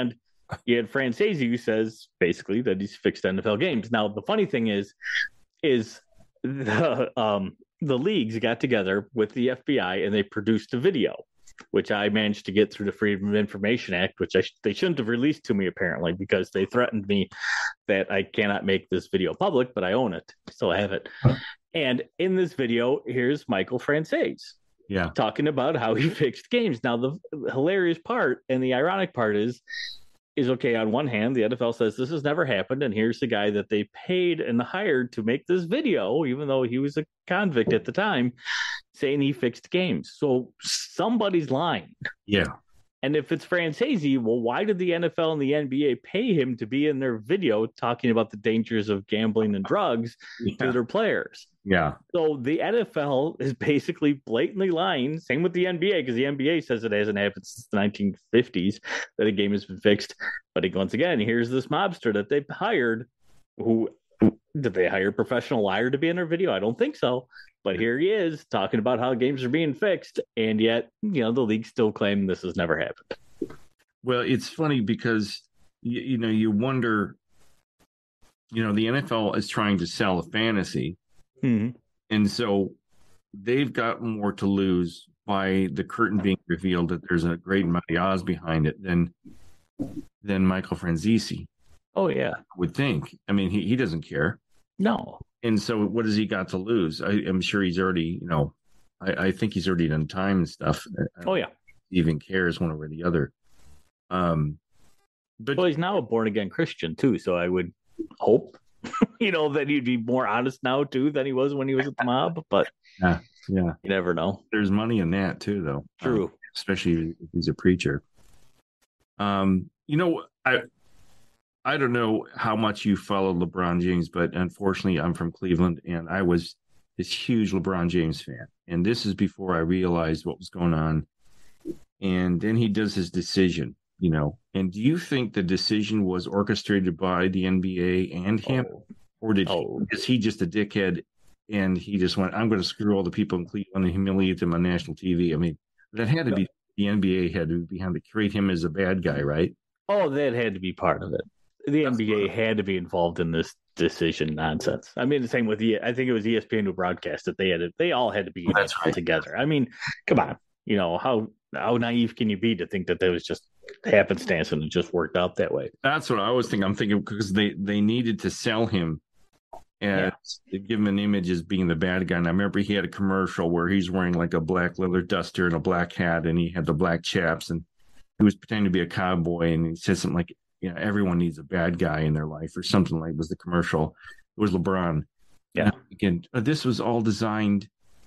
you had Francesi, who says basically that he's fixed N F L games. Now, the funny thing is, is the um, the leagues got together with the F B I and they produced a video, which I managed to get through the Freedom of Information Act, which I sh- they shouldn't have released to me, apparently, because they threatened me that I cannot make this video public, but I own it. Still have it. And in this video, here's Michael Francesi. Yeah. Talking about how he fixed games. Now, the hilarious part and the ironic part is, is okay, on one hand, the N F L says this has never happened, and here's the guy that they paid and hired to make this video, even though he was a convict at the time, saying he fixed games. So somebody's lying. Yeah. And if it's Francesi, well, why did the N F L and the N B A pay him to be in their video talking about the dangers of gambling and drugs yeah. to their players? Yeah. So the N F L is basically blatantly lying. Same with the N B A, because the N B A says it hasn't happened since the nineteen fifties that a game has been fixed. But once again, here's this mobster that they hired. Who did they hire? A professional liar to be in their video? I don't think so. But here he is talking about how games are being fixed, and yet, you know, the league still claim this has never happened. Well, it's funny because, you, you know, you wonder, you know, the N F L is trying to sell a fantasy. Mm-hmm. And so they've got more to lose by the curtain being revealed that there's a great mighty Oz behind it than, than Michael Francesi. Oh, yeah. I would think. I mean, he, he doesn't care. No. And so what has he got to lose? I, I'm sure he's already, you know, I, I think he's already done time and stuff. Oh, yeah. He even cares one over the other. Um, but well, he's now a born-again Christian, too, so I would hope, you know, that he'd be more honest now, too, than he was when he was at the mob. But yeah, yeah. You never know. There's money in that, too, though. True. Um, especially if he's a preacher. Um, you know, I... I don't know how much you follow LeBron James, but unfortunately, I'm from Cleveland, and I was this huge LeBron James fan. And this is before I realized what was going on. And then he does his decision, you know. And do you think the decision was orchestrated by the N B A and him? Oh. Or did oh. he, is he just a dickhead, and he just went, I'm going to screw all the people in Cleveland and humiliate them on national T V? I mean, that had to be, the N B A had to be behind to create him as a bad guy, right? Oh, that had to be part of it. The N B A had to be involved in this decision nonsense. I mean, the same with the, I think it was E S P N who broadcast it. They had it. They all had to be That's right. together. I mean, come on, you know, how, how naive can you be to think that there was just happenstance and it just worked out that way? That's what I was thinking. I'm thinking because they, they needed to sell him and yeah. give him an image as being the bad guy. And I remember he had a commercial where he's wearing like a black leather duster and a black hat, and he had the black chaps, and he was pretending to be a cowboy, and he said something like, you know, everyone needs a bad guy in their life, or something like was the commercial. It was LeBron. Yeah. Again, this was all designed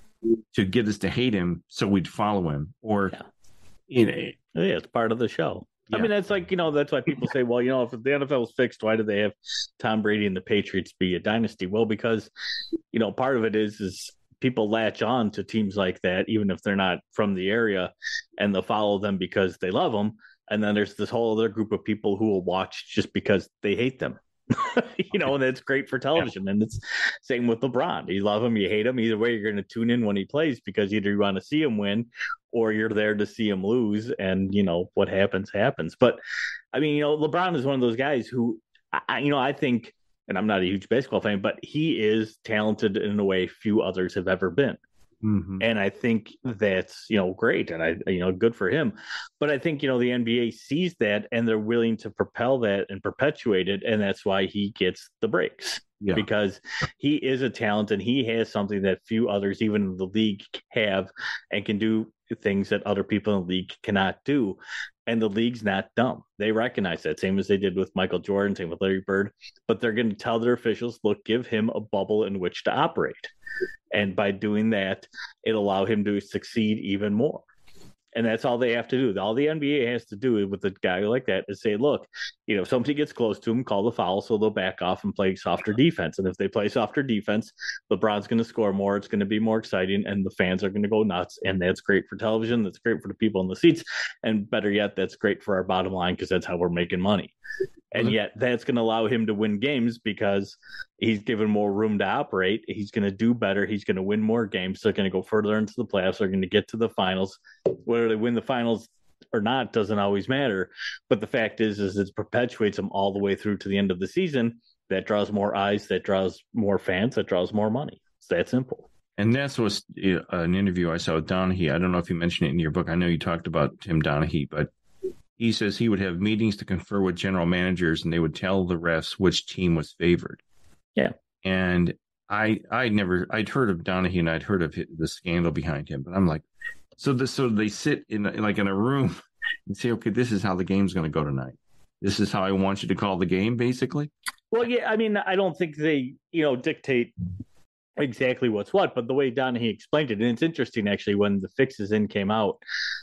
to get us to hate him so we'd follow him. Or, yeah. you know. Yeah, it's part of the show. Yeah. I mean, that's like, you know, that's why people say, well, you know, if the N F L is fixed, why do they have Tom Brady and the Patriots be a dynasty? Well, because, you know, part of it is, is people latch on to teams like that, even if they're not from the area, and they'll follow them because they love them. And then there's this whole other group of people who will watch just because they hate them, you know, and that's great for television. And it's same with LeBron. You love him, you hate him. Either way, you're going to tune in when he plays because either you want to see him win or you're there to see him lose. And, you know, what happens, happens. But I mean, you know, LeBron is one of those guys who, I, you know, I think, and I'm not a huge basketball fan, but he is talented in a way few others have ever been. Mm-hmm. And I think that's, you know, great. And I, you know, good for him. But I think, you know, the N B A sees that and they're willing to propel that and perpetuate it. And that's why he gets the breaks. Yeah. Because he is a talent and he has something that few others, even in the league, have and can do things that other people in the league cannot do. And the league's not dumb. They recognize that, same as they did with Michael Jordan, same with Larry Bird. But they're going to tell their officials, look, give him a bubble in which to operate. And by doing that, it'll allow him to succeed even more. And that's all they have to do. All the N B A has to do with a guy like that is say, look, you know, if somebody gets close to him, call the foul, so they'll back off and play softer defense. And if they play softer defense, LeBron's going to score more. It's going to be more exciting, and the fans are going to go nuts. And that's great for television. That's great for the people in the seats. And better yet, that's great for our bottom line because that's how we're making money. And yet that's going to allow him to win games because he's given more room to operate. He's going to do better. He's going to win more games. They're going to go further into the playoffs. They're going to get to the finals. Whether they win the finals or not doesn't always matter. But the fact is, is it perpetuates them all the way through to the end of the season. That draws more eyes, that draws more fans, that draws more money. It's that simple. And that's was an interview I saw with Donaghy. I don't know if you mentioned it in your book. I know you talked about Tim Donaghy, but he says he would have meetings to confer with general managers, and they would tell the refs which team was favored. Yeah. And I, I never, I'd heard of Donaghy and I'd heard of the scandal behind him, but I'm like, so this, so they sit in like in a room and say, okay, this is how the game's going to go tonight. This is how I want you to call the game, basically. Well, yeah, I mean, I don't think they, you know, dictate exactly what's what, but the way Donaghy explained it, and it's interesting actually when the Fixes In came out,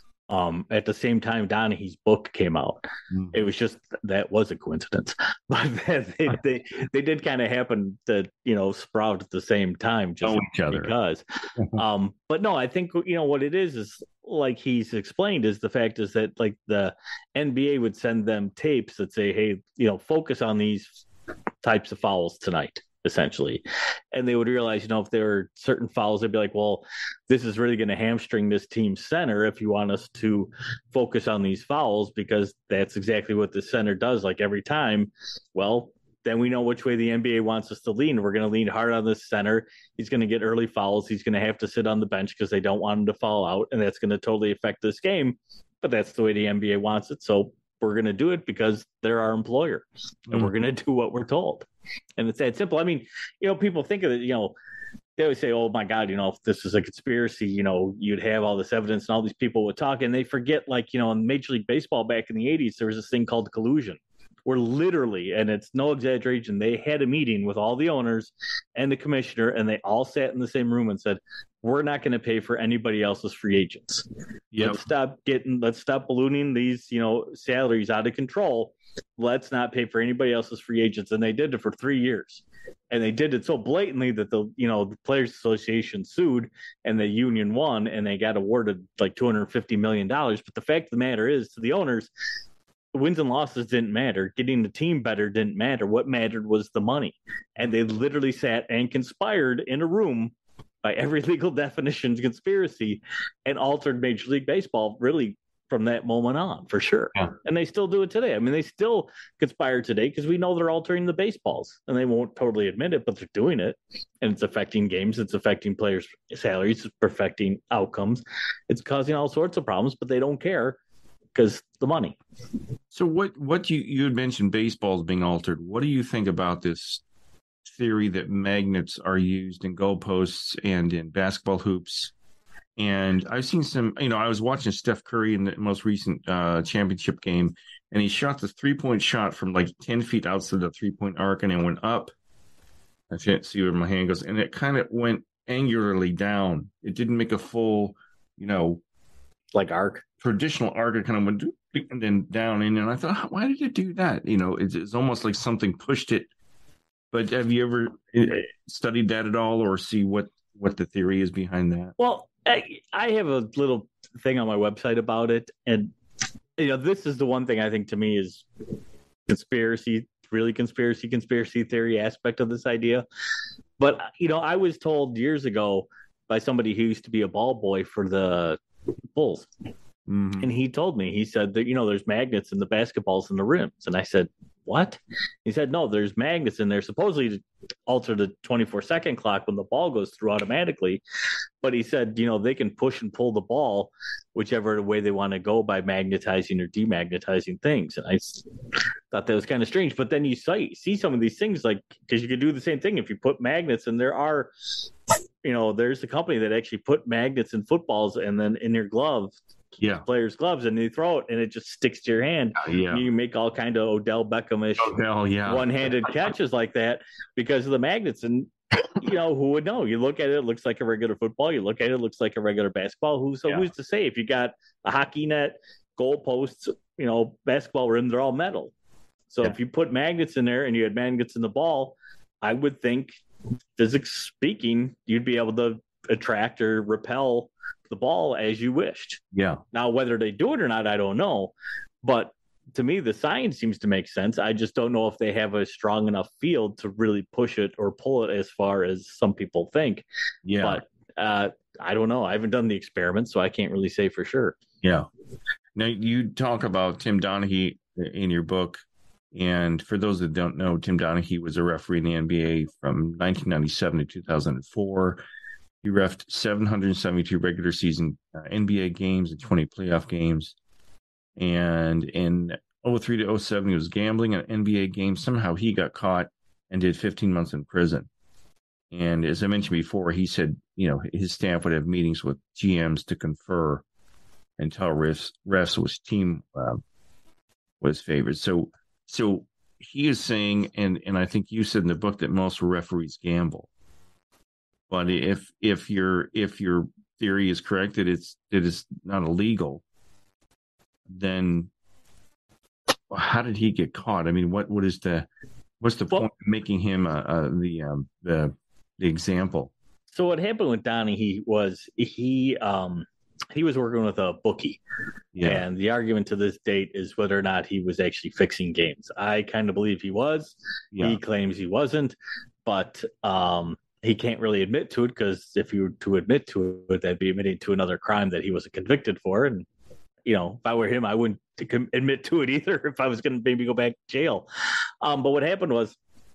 um, at the same time Donaghy's book came out. Mm. It was just that was a coincidence, but they they, they did kind of happen to, you know, sprout at the same time, just oh, each other. because. um, but no, I think you know what it is is like he's explained is the fact is that like the N B A would send them tapes that say, hey, you know, focus on these types of fouls tonight, essentially. And they would realize, you know, if there are certain fouls, they'd be like, well, this is really going to hamstring this team's center if you want us to focus on these fouls, because that's exactly what the center does like every time. Well, then we know which way the N B A wants us to lean. We're going to lean hard on this center. He's going to get early fouls. He's going to have to sit on the bench because they don't want him to foul out, and that's going to totally affect this game. But that's the way the N B A wants it. So we're going to do it because they're our employer, and mm. we're going to do what we're told. And it's that simple. I mean, you know, people think of it, you know, they always say, oh my God, you know, if this is a conspiracy, you know, you'd have all this evidence and all these people would talk, and they forget, like, you know, in Major League Baseball back in the eighties, there was this thing called collusion, where literally, and it's no exaggeration, they had a meeting with all the owners and the commissioner, and they all sat in the same room and said, we're not going to pay for anybody else's free agents. Yep. Let's stop getting, let's stop ballooning these, you know, salaries out of control. Let's not pay for anybody else's free agents. And they did it for three years. And they did it so blatantly that the, you know, the Players Association sued and the union won, and they got awarded like two hundred fifty million dollars. But the fact of the matter is, to the owners, wins and losses didn't matter. Getting the team better didn't matter. What mattered was the money. And they literally sat and conspired in a room, by every legal definition, conspiracy, and altered Major League Baseball really from that moment on, for sure. Yeah. And they still do it today. I mean, they still conspire today because we know they're altering the baseballs, and they won't totally admit it, but they're doing it. And it's affecting games. It's affecting players' salaries. It's affecting outcomes. It's causing all sorts of problems, but they don't care because the money. So what, what you, you had mentioned baseballs being altered. What do you think about this theory that magnets are used in goalposts and in basketball hoops? And I've seen some, you know, I was watching Steph Curry in the most recent uh, championship game, and he shot the three-point shot from like ten feet outside the three-point arc, and it went up. I can't see where my hand goes. And it kind of went angularly down. It didn't make a full, you know, like arc. Traditional arc. It kind of went and then down in. And I thought, why did it do that? You know, it's, it's almost like something pushed it. But have you ever studied that at all, or see what, what the theory is behind that? Well, I, I have a little thing on my website about it. And, you know, this is the one thing I think to me is conspiracy, really conspiracy, conspiracy theory aspect of this idea. But, you know, I was told years ago by somebody who used to be a ball boy for the Bulls. Mm-hmm. And he told me, he said that, you know, there's magnets in the basketballs and the rims. And I said, what? He said, no, there's magnets in there supposedly to alter the twenty-four second clock when the ball goes through automatically. But he said, you know, they can push and pull the ball whichever way they want to go by magnetizing or demagnetizing things. And I thought that was kind of strange. But then you see, see some of these things, like, because you could do the same thing if you put magnets, and there are, you know, there's a company that actually put magnets in footballs and then in your glove. Yeah, players' gloves, and you throw it, and it just sticks to your hand. Uh, yeah, you make all kind of Odell Beckham-ish Odell, yeah. one-handed catches like that because of the magnets. And you know, who would know? You look at it, it looks like a regular football. You look at it, it looks like a regular basketball. Who so yeah. who's to say? If you got a hockey net, goal posts, you know, basketball rim, they're all metal. So yeah. if you put magnets in there and you had magnets in the ball, I would think, physics speaking, you'd be able to attract or repel the ball as you wished. Yeah. Now, whether they do it or not, I don't know. But to me, the science seems to make sense. I just don't know if they have a strong enough field to really push it or pull it as far as some people think. Yeah. But uh, I don't know. I haven't done the experiment, so I can't really say for sure. Yeah. Now, you talk about Tim Donaghy in your book. And for those that don't know, Tim Donaghy was a referee in the N B A from nineteen ninety-seven to two thousand four. He reffed seven hundred seventy-two regular season uh, N B A games and twenty playoff games. And in oh three to oh seven, he was gambling at N B A games. Somehow he got caught and did fifteen months in prison. And as I mentioned before, he said, you know, his staff would have meetings with G Ms to confer and tell refs, refs which team uh, was favored. So, so he is saying, and, and I think you said in the book that most referees gamble. But if if your if your theory is correct that it's that it's not illegal, then how did he get caught? I mean, what what is the what's the well, point of making him uh, uh, the um, the the example? So what happened with Donnie? He was he um, he was working with a bookie, yeah. And the argument to this date is whether or not he was actually fixing games. I kind of believe he was. Yeah. He claims he wasn't, but um, he can't really admit to it because if you were to admit to it, that'd be admitting to another crime that he wasn't convicted for. And you know, if I were him, I wouldn't admit to it either if I was going to maybe go back to jail. Um, but what happened was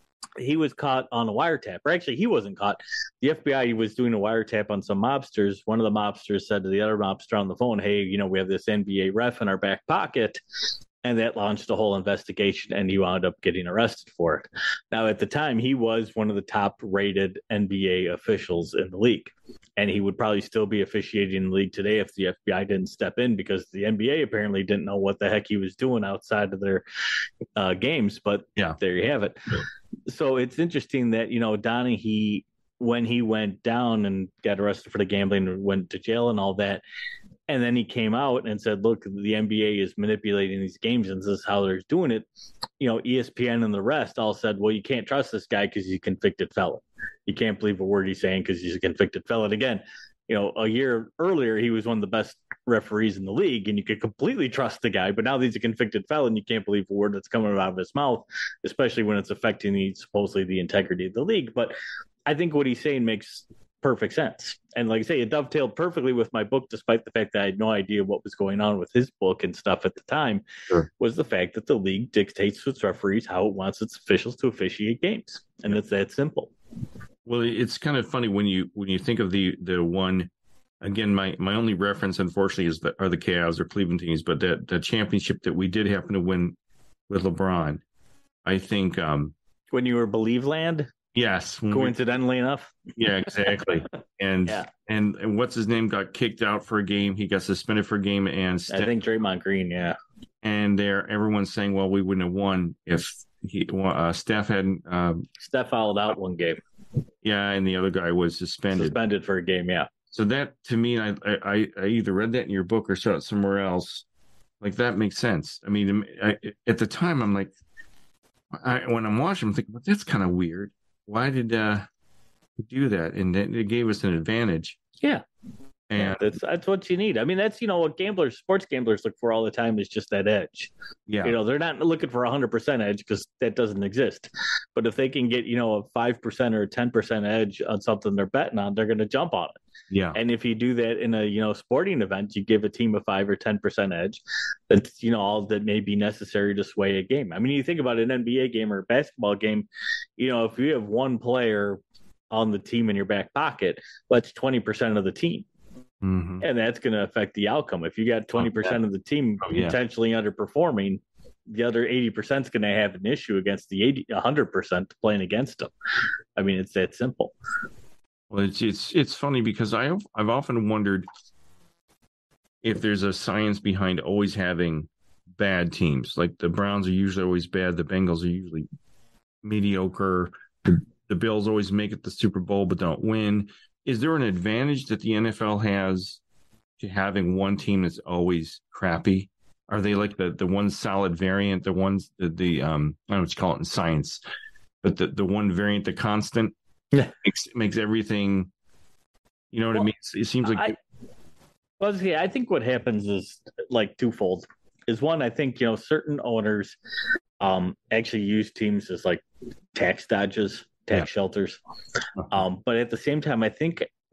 he was caught on a wiretap. Or actually, he wasn't caught. The F B I was doing a wiretap on some mobsters. One of the mobsters said to the other mobster on the phone, hey, you know, we have this N B A ref in our back pocket. And that launched a whole investigation, and he wound up getting arrested for it. Now, at the time, he was one of the top-rated N B A officials in the league, and he would probably still be officiating in the league today if the F B I didn't step in, because the N B A apparently didn't know what the heck he was doing outside of their uh, games. But yeah, there you have it. Yeah. So it's interesting that, you know, Donnie, he when he went down and got arrested for the gambling and went to jail and all that, and then he came out and said, look, the N B A is manipulating these games and this is how they're doing it. You know, E S P N and the rest all said, well, you can't trust this guy because he's a convicted felon. You can't believe a word he's saying because he's a convicted felon. Again, you know, a year earlier, he was one of the best referees in the league and you could completely trust the guy. But now that he's a convicted felon, you can't believe a word that's coming out of his mouth, especially when it's affecting the, supposedly the integrity of the league. But I think what he's saying makes perfect sense. And like I say, it dovetailed perfectly with my book, despite the fact that I had no idea what was going on with his book and stuff at the time, sure. was the fact that the league dictates to its referees how it wants its officials to officiate games. And yeah. It's that simple. Well, it's kind of funny when you when you think of the the one, again, my, my only reference, unfortunately, is the, are the Cavs or Cleveland teams, but the, the championship that we did happen to win with LeBron, I think. Um, when you were Believeland? Yes. Coincidentally we, enough. Yeah, exactly. And, yeah. and and what's his name got kicked out for a game. He got suspended for a game. And Steph, I think Draymond Green, yeah. And there, everyone's saying, well, we wouldn't have won if he uh, Steph hadn't. Um, Steph fouled out one game. Yeah, and the other guy was suspended. Suspended for a game, yeah. So that, to me, I I, I either read that in your book or saw it somewhere else. Like, that makes sense. I mean, I, at the time, I'm like, I, when I'm watching, I'm thinking, well, that's kind of weird. Why did uh, he do that? And it, it gave us an advantage. Yeah. And yeah, that's that's what you need. I mean, that's, you know, what gamblers, sports gamblers look for all the time is just that edge. Yeah. You know, they're not looking for a hundred percent edge because that doesn't exist. But if they can get, you know, a five percent or a ten percent edge on something they're betting on, they're going to jump on it. Yeah. And if you do that in a, you know, sporting event, you give a team a five or ten percent edge. That's, you know, all that may be necessary to sway a game. I mean, you think about an N B A game or a basketball game, you know, if you have one player on the team in your back pocket, that's twenty percent of the team. Mm-hmm. And that's going to affect the outcome. If you got twenty percent of the team oh, yeah. potentially underperforming, the other eighty percent is going to have an issue against the eighty, one hundred percent playing against them. I mean, it's that simple. Well, it's it's it's funny because I have, I've often wondered if there's a science behind always having bad teams. Like the Browns are usually always bad. The Bengals are usually mediocre. The, the Bills always make it to the Super Bowl but don't win. Is there an advantage that the N F L has to having one team that's always crappy? Are they like the, the one solid variant, the ones, the, the um, I don't know what you call it in science, but the, the one variant, the constant, yeah. makes, makes everything, you know what well, I mean? It seems like. I, well, yeah, I think what happens is like twofold. Is one, I think, you know, certain owners um, actually use teams as like tax dodges. Tax yeah. shelters. Um, but at the same time, I think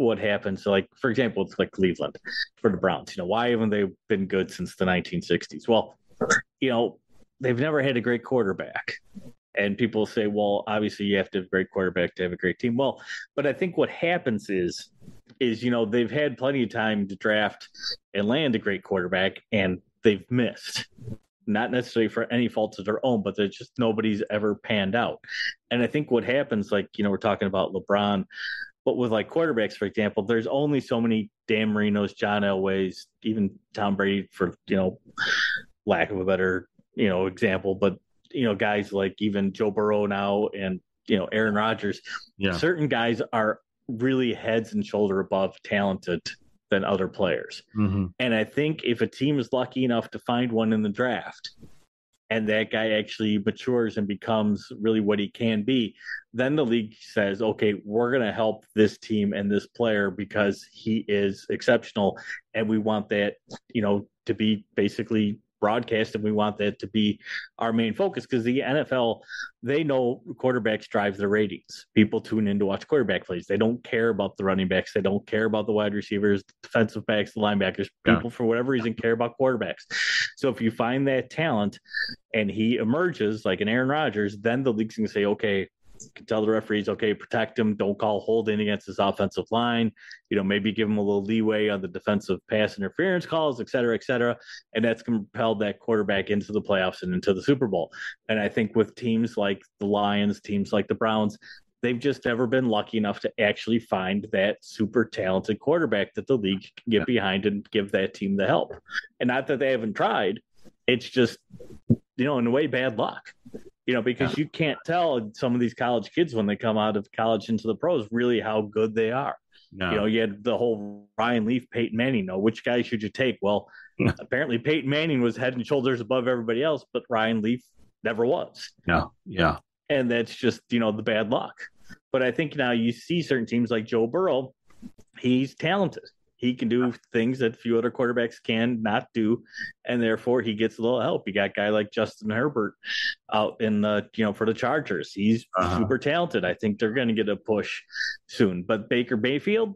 what happens. So like, for example, it's like Cleveland for the Browns. You know, why haven't they been good since the nineteen sixties? Well, you know, they've never had a great quarterback. And people say, well, obviously you have to have a great quarterback to have a great team. Well, but I think what happens is, is, you know, they've had plenty of time to draft and land a great quarterback, and they've missed. Not necessarily for any faults of their own, but there's just nobody's ever panned out. And I think what happens, like, you know, we're talking about LeBron, but with like quarterbacks, for example, there's only so many Dan Marinos, John Elways, even Tom Brady, for, you know, lack of a better, you know, example, but, you know, guys like even Joe Burrow now and, you know, Aaron Rodgers, Yeah. certain guys are really heads and shoulder above talented than other players. Mm-hmm. And I think if a team is lucky enough to find one in the draft and that guy actually matures and becomes really what he can be, then the league says, okay, we're going to help this team and this player because he is exceptional. And we want that, you know, to be basically broadcast, and we want that to be our main focus, because the N F L, they know quarterbacks drive the ratings. People tune in to watch quarterback plays. They don't care about the running backs. They don't care about the wide receivers, the defensive backs, the linebackers. Yeah. People, for whatever reason, care about quarterbacks. So if you find that talent and he emerges like an Aaron Rodgers, then the league's going to say, okay, you can tell the referees, okay, protect him. Don't call holding against his offensive line. You know, maybe give him a little leeway on the defensive pass interference calls, et cetera, et cetera. And that's compelled that quarterback into the playoffs and into the Super Bowl. And I think with teams like the Lions, teams like the Browns, they've just never been lucky enough to actually find that super talented quarterback that the league can get behind and give that team the help. And not that they haven't tried. It's just, you know, in a way, bad luck. You know, because yeah. you can't tell some of these college kids when they come out of college into the pros really how good they are. No. You know, you had the whole Ryan Leaf, Peyton Manning. Know which guy should you take? Well, apparently Peyton Manning was head and shoulders above everybody else, but Ryan Leaf never was. No, yeah. And that's just, you know, the bad luck. But I think now you see certain teams like Joe Burrow, he's talented. He can do things that few other quarterbacks can not do, and therefore he gets a little help. You got a guy like Justin Herbert out in the, you know, for the Chargers. He's uh-huh. super talented. I think they're going to get a push soon. But Baker Mayfield,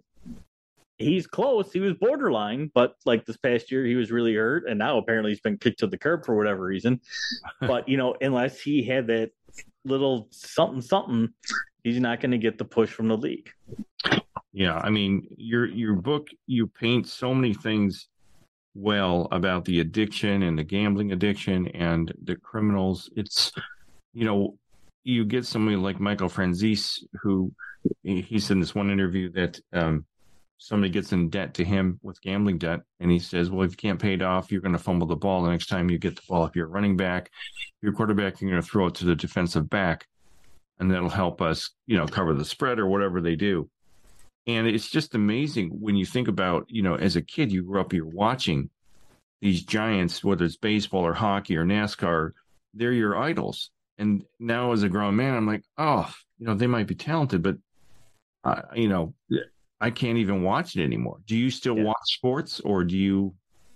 he's close. He was borderline, but like this past year, he was really hurt, and now apparently he's been kicked to the curb for whatever reason. But, you know, unless he had that little something, something, he's not going to get the push from the league. Yeah, I mean, your your book, you paint so many things well about the addiction and the gambling addiction and the criminals. It's, you know, you get somebody like Michael Franzese, who he said in this one interview that um, somebody gets in debt to him with gambling debt, and he says, well, if you can't pay it off, you're going to fumble the ball the next time you get the ball. If you're a running back, your quarterback, you're going to throw it to the defensive back, and that'll help us, you know, cover the spread or whatever they do. And it's just amazing when you think about, you know, as a kid, you grew up, you're watching these giants, whether it's baseball or hockey or NASCAR, they're your idols. And now as a grown man, I'm like, oh, you know, they might be talented, but, uh, you know, I can't even watch it anymore. Do you still yeah. watch sports, or do you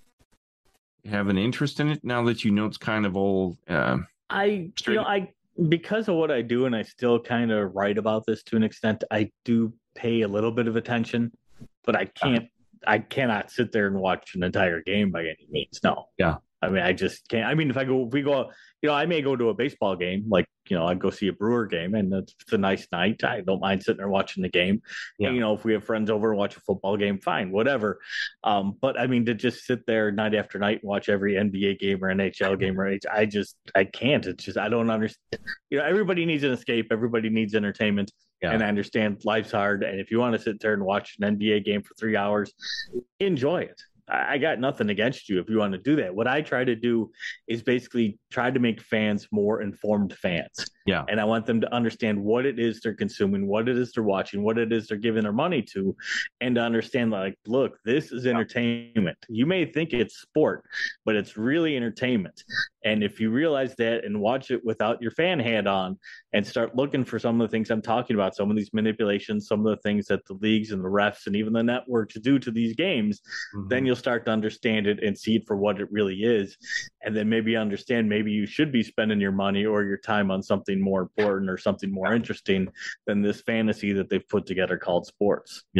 have an interest in it now that you know it's kind of old? Uh, I, straight- you know, I, because of what I do, and I still kind of write about this to an extent, I do pay a little bit of attention, but I can't, I cannot sit there and watch an entire game by any means. No. Yeah. I mean, I just can't. I mean, if I go, if we go, you know, I may go to a baseball game, like, you know, I'd go see a Brewer game, and it's, it's a nice night. I don't mind sitting there watching the game. Yeah. And, you know, if we have friends over and watch a football game, fine, whatever. Um, but I mean, to just sit there night after night and watch every N B A game or N H L game, or I just, I can't. It's just, I don't understand. You know, everybody needs an escape. Everybody needs entertainment. Yeah. And I understand life's hard. And if you want to sit there and watch an N B A game for three hours, enjoy it. I got nothing against you if you want to do that. What I try to do is basically try to make fans more informed fans. Yeah. And I want them to understand what it is they're consuming, what it is they're watching, what it is they're giving their money to, and to understand, like, look, this is entertainment. You may think it's sport, but it's really entertainment. And if you realize that and watch it without your fan hat on and start looking for some of the things I'm talking about, some of these manipulations, some of the things that the leagues and the refs and even the networks do to these games, mm-hmm. then you'll start to understand it and see it for what it really is. And then maybe understand maybe you should be spending your money or your time on something more important or something more interesting than this fantasy that they've put together called sports. Yeah.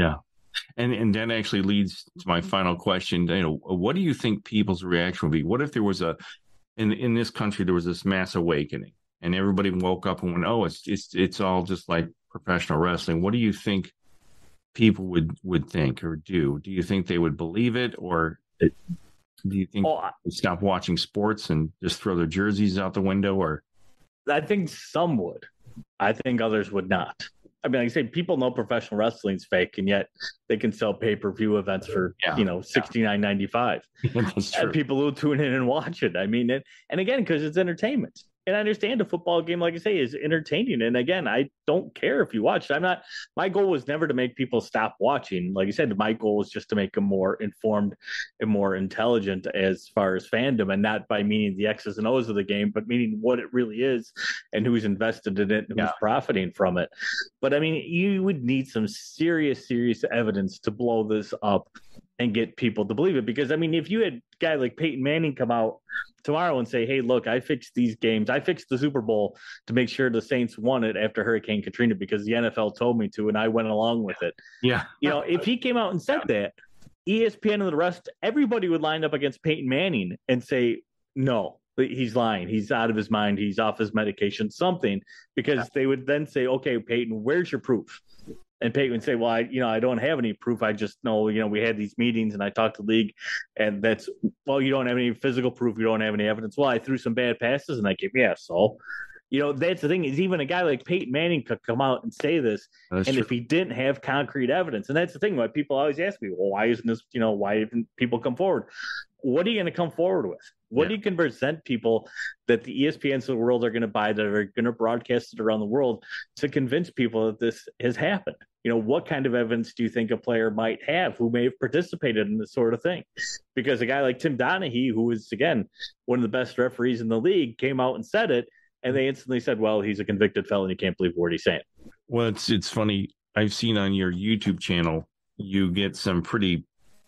And and that actually leads to my final question. You know, what do you think people's reaction would be? What if there was a in in this country there was this mass awakening and everybody woke up and went, oh, it's it's it's all just like professional wrestling. What do you think people would would think or do? Do you think they would believe it, or it, do you think oh, they'd stop watching sports and just throw their jerseys out the window? Or I think some would. I think others would not. I mean, like I say, people know professional wrestling's fake, and yet they can sell pay-per-view events for, yeah, you know, sixty-nine ninety-five. Yeah, that's true. And people will tune in and watch it. I mean, it, and again, because it's entertainment. And I understand a football game, like I say, is entertaining. And again, I don't care if you watch it. I'm not, my goal was never to make people stop watching. Like I said, my goal was just to make them more informed and more intelligent as far as fandom, and not by meaning the X's and O's of the game, but meaning what it really is and who's invested in it and yeah. who's profiting from it. But I mean, you would need some serious, serious evidence to blow this up and get people to believe it. Because I mean, if you had a guy like Peyton Manning come out tomorrow and say, hey, look, I fixed these games. I fixed the Super Bowl to make sure the Saints won it after Hurricane Katrina because the N F L told me to, and I went along with it. Yeah. You know, if he came out and said that, E S P N and the rest, everybody would line up against Peyton Manning and say, no, he's lying. He's out of his mind. He's off his medication, something, because yeah. they would then say, okay, Peyton, where's your proof? And Peyton would say, well, I, you know, I don't have any proof. I just know, you know, we had these meetings and I talked to the league, and that's, well, you don't have any physical proof. You don't have any evidence. Well, I threw some bad passes and I came, yeah, so, you know, that's the thing is even a guy like Peyton Manning could come out and say this. That's and true. If he didn't have concrete evidence, and that's the thing why people always ask me, well, why isn't this, you know, why didn't people come forward? What are you going to come forward with? What yeah. do you can present people that the E S P Ns of the world are going to buy, that are going to broadcast it around the world to convince people that this has happened? You know, what kind of evidence do you think a player might have who may have participated in this sort of thing? Because a guy like Tim Donaghy, who is, again, one of the best referees in the league, came out and said it, and they instantly said, well, he's a convicted felon. You can't believe what he's saying. Well, it's it's funny. I've seen on your YouTube channel, you get some pretty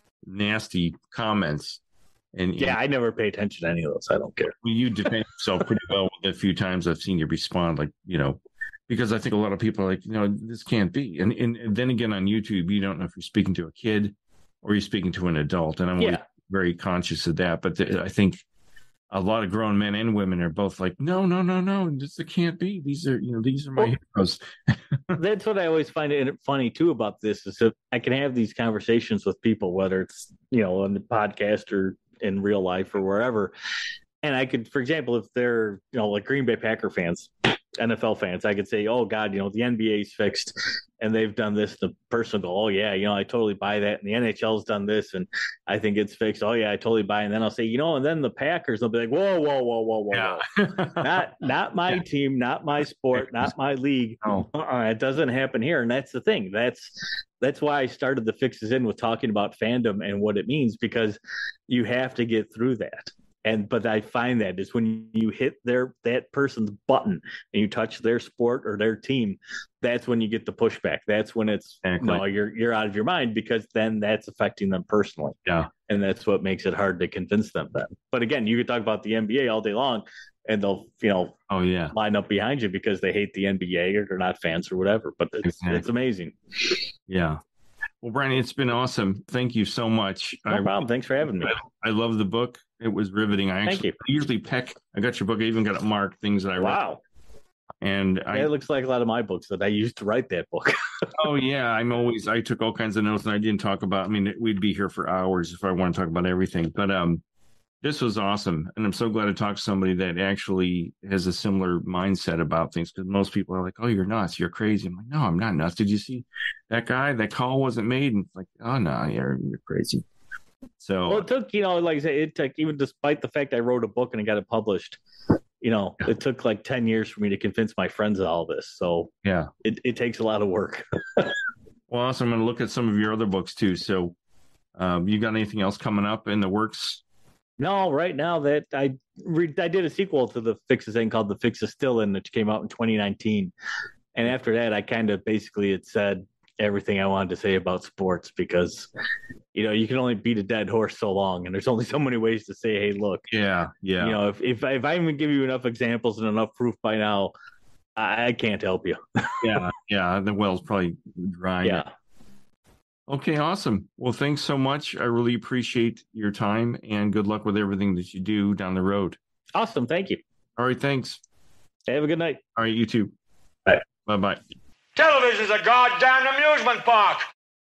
nasty comments. And yeah, I never pay attention to any of those. I don't care. You defend yourself pretty well with a few times I've seen you respond, like, you know, because I think a lot of people are like, you know, this can't be. And, and, and then again, on YouTube, you don't know if you're speaking to a kid or you're speaking to an adult. And I'm yeah. always very conscious of that. But the, I think a lot of grown men and women are both like, no, no, no, no, this it can't be. These are, you know, these are my well, heroes. That's what I always find it funny too about this is that I can have these conversations with people, whether it's, you know, on the podcast or in real life or wherever. And I could, for example, if they're, you know, like Green Bay Packer fans, N F L fans, I could say, oh God, you know, the N B A's fixed and they've done this. The person will go, oh yeah, you know, I totally buy that. And the N H L's done this and I think it's fixed. Oh yeah, I totally buy. And then I'll say, you know, and then the Packers will be like, whoa, whoa, whoa, whoa, whoa, yeah. whoa. not, not my yeah. team, not my sport, not my league. Oh. Uh-uh, it doesn't happen here. And that's the thing. That's, that's why I started the Fixes In with talking about fandom and what it means, because you have to get through that. And but I find that is when you hit their that person's button and you touch their sport or their team, that's when you get the pushback. That's when it's exactly. no, you're you're out of your mind, because then that's affecting them personally. Yeah, and that's what makes it hard to convince them. Then, but again, you could talk about the N B A all day long, and they'll you know oh yeah line up behind you because they hate the N B A or they're not fans or whatever. But it's exactly. it's amazing. Yeah. Well, Brian, it's been awesome. Thank you so much. No I, problem. Thanks for having me. I, I love the book. It was riveting. I actually I usually peck. I got your book. I even got it marked, things that I wrote. Wow. And yeah, I, it looks like a lot of my books that I used to write that book. Oh, yeah. I'm always, I took all kinds of notes and I didn't talk about, I mean, we'd be here for hours if I want to talk about everything. But um, this was awesome. And I'm so glad to talk to somebody that actually has a similar mindset about things, because most people are like, oh, you're nuts. You're crazy. I'm like, no, I'm not nuts. Did you see that guy? That call wasn't made. And it's like, oh, no, you're, you're crazy. So well, it took, you know, like I said, it took, even despite the fact I wrote a book and I got it published, you know, yeah. it took like ten years for me to convince my friends of all this. So yeah, it, it takes a lot of work. Well, awesome. I'm going to look at some of your other books too. So um, you got anything else coming up in the works? No, right now that I re- I did a sequel to the Fixes In called The Fixes Still In, which came out in twenty nineteen. And after that, I kind of basically had said everything I wanted to say about sports, because, you know, you can only beat a dead horse so long, and there's only so many ways to say, hey, look. Yeah, yeah. You know, if if, if I even give you enough examples and enough proof by now, I, I can't help you. yeah, yeah. The well's probably dry. Yeah. Okay, awesome. Well, thanks so much. I really appreciate your time, and good luck with everything that you do down the road. Awesome. Thank you. All right, thanks. Have a good night. All right, you too. Bye. Bye-bye. Television's a goddamn amusement park.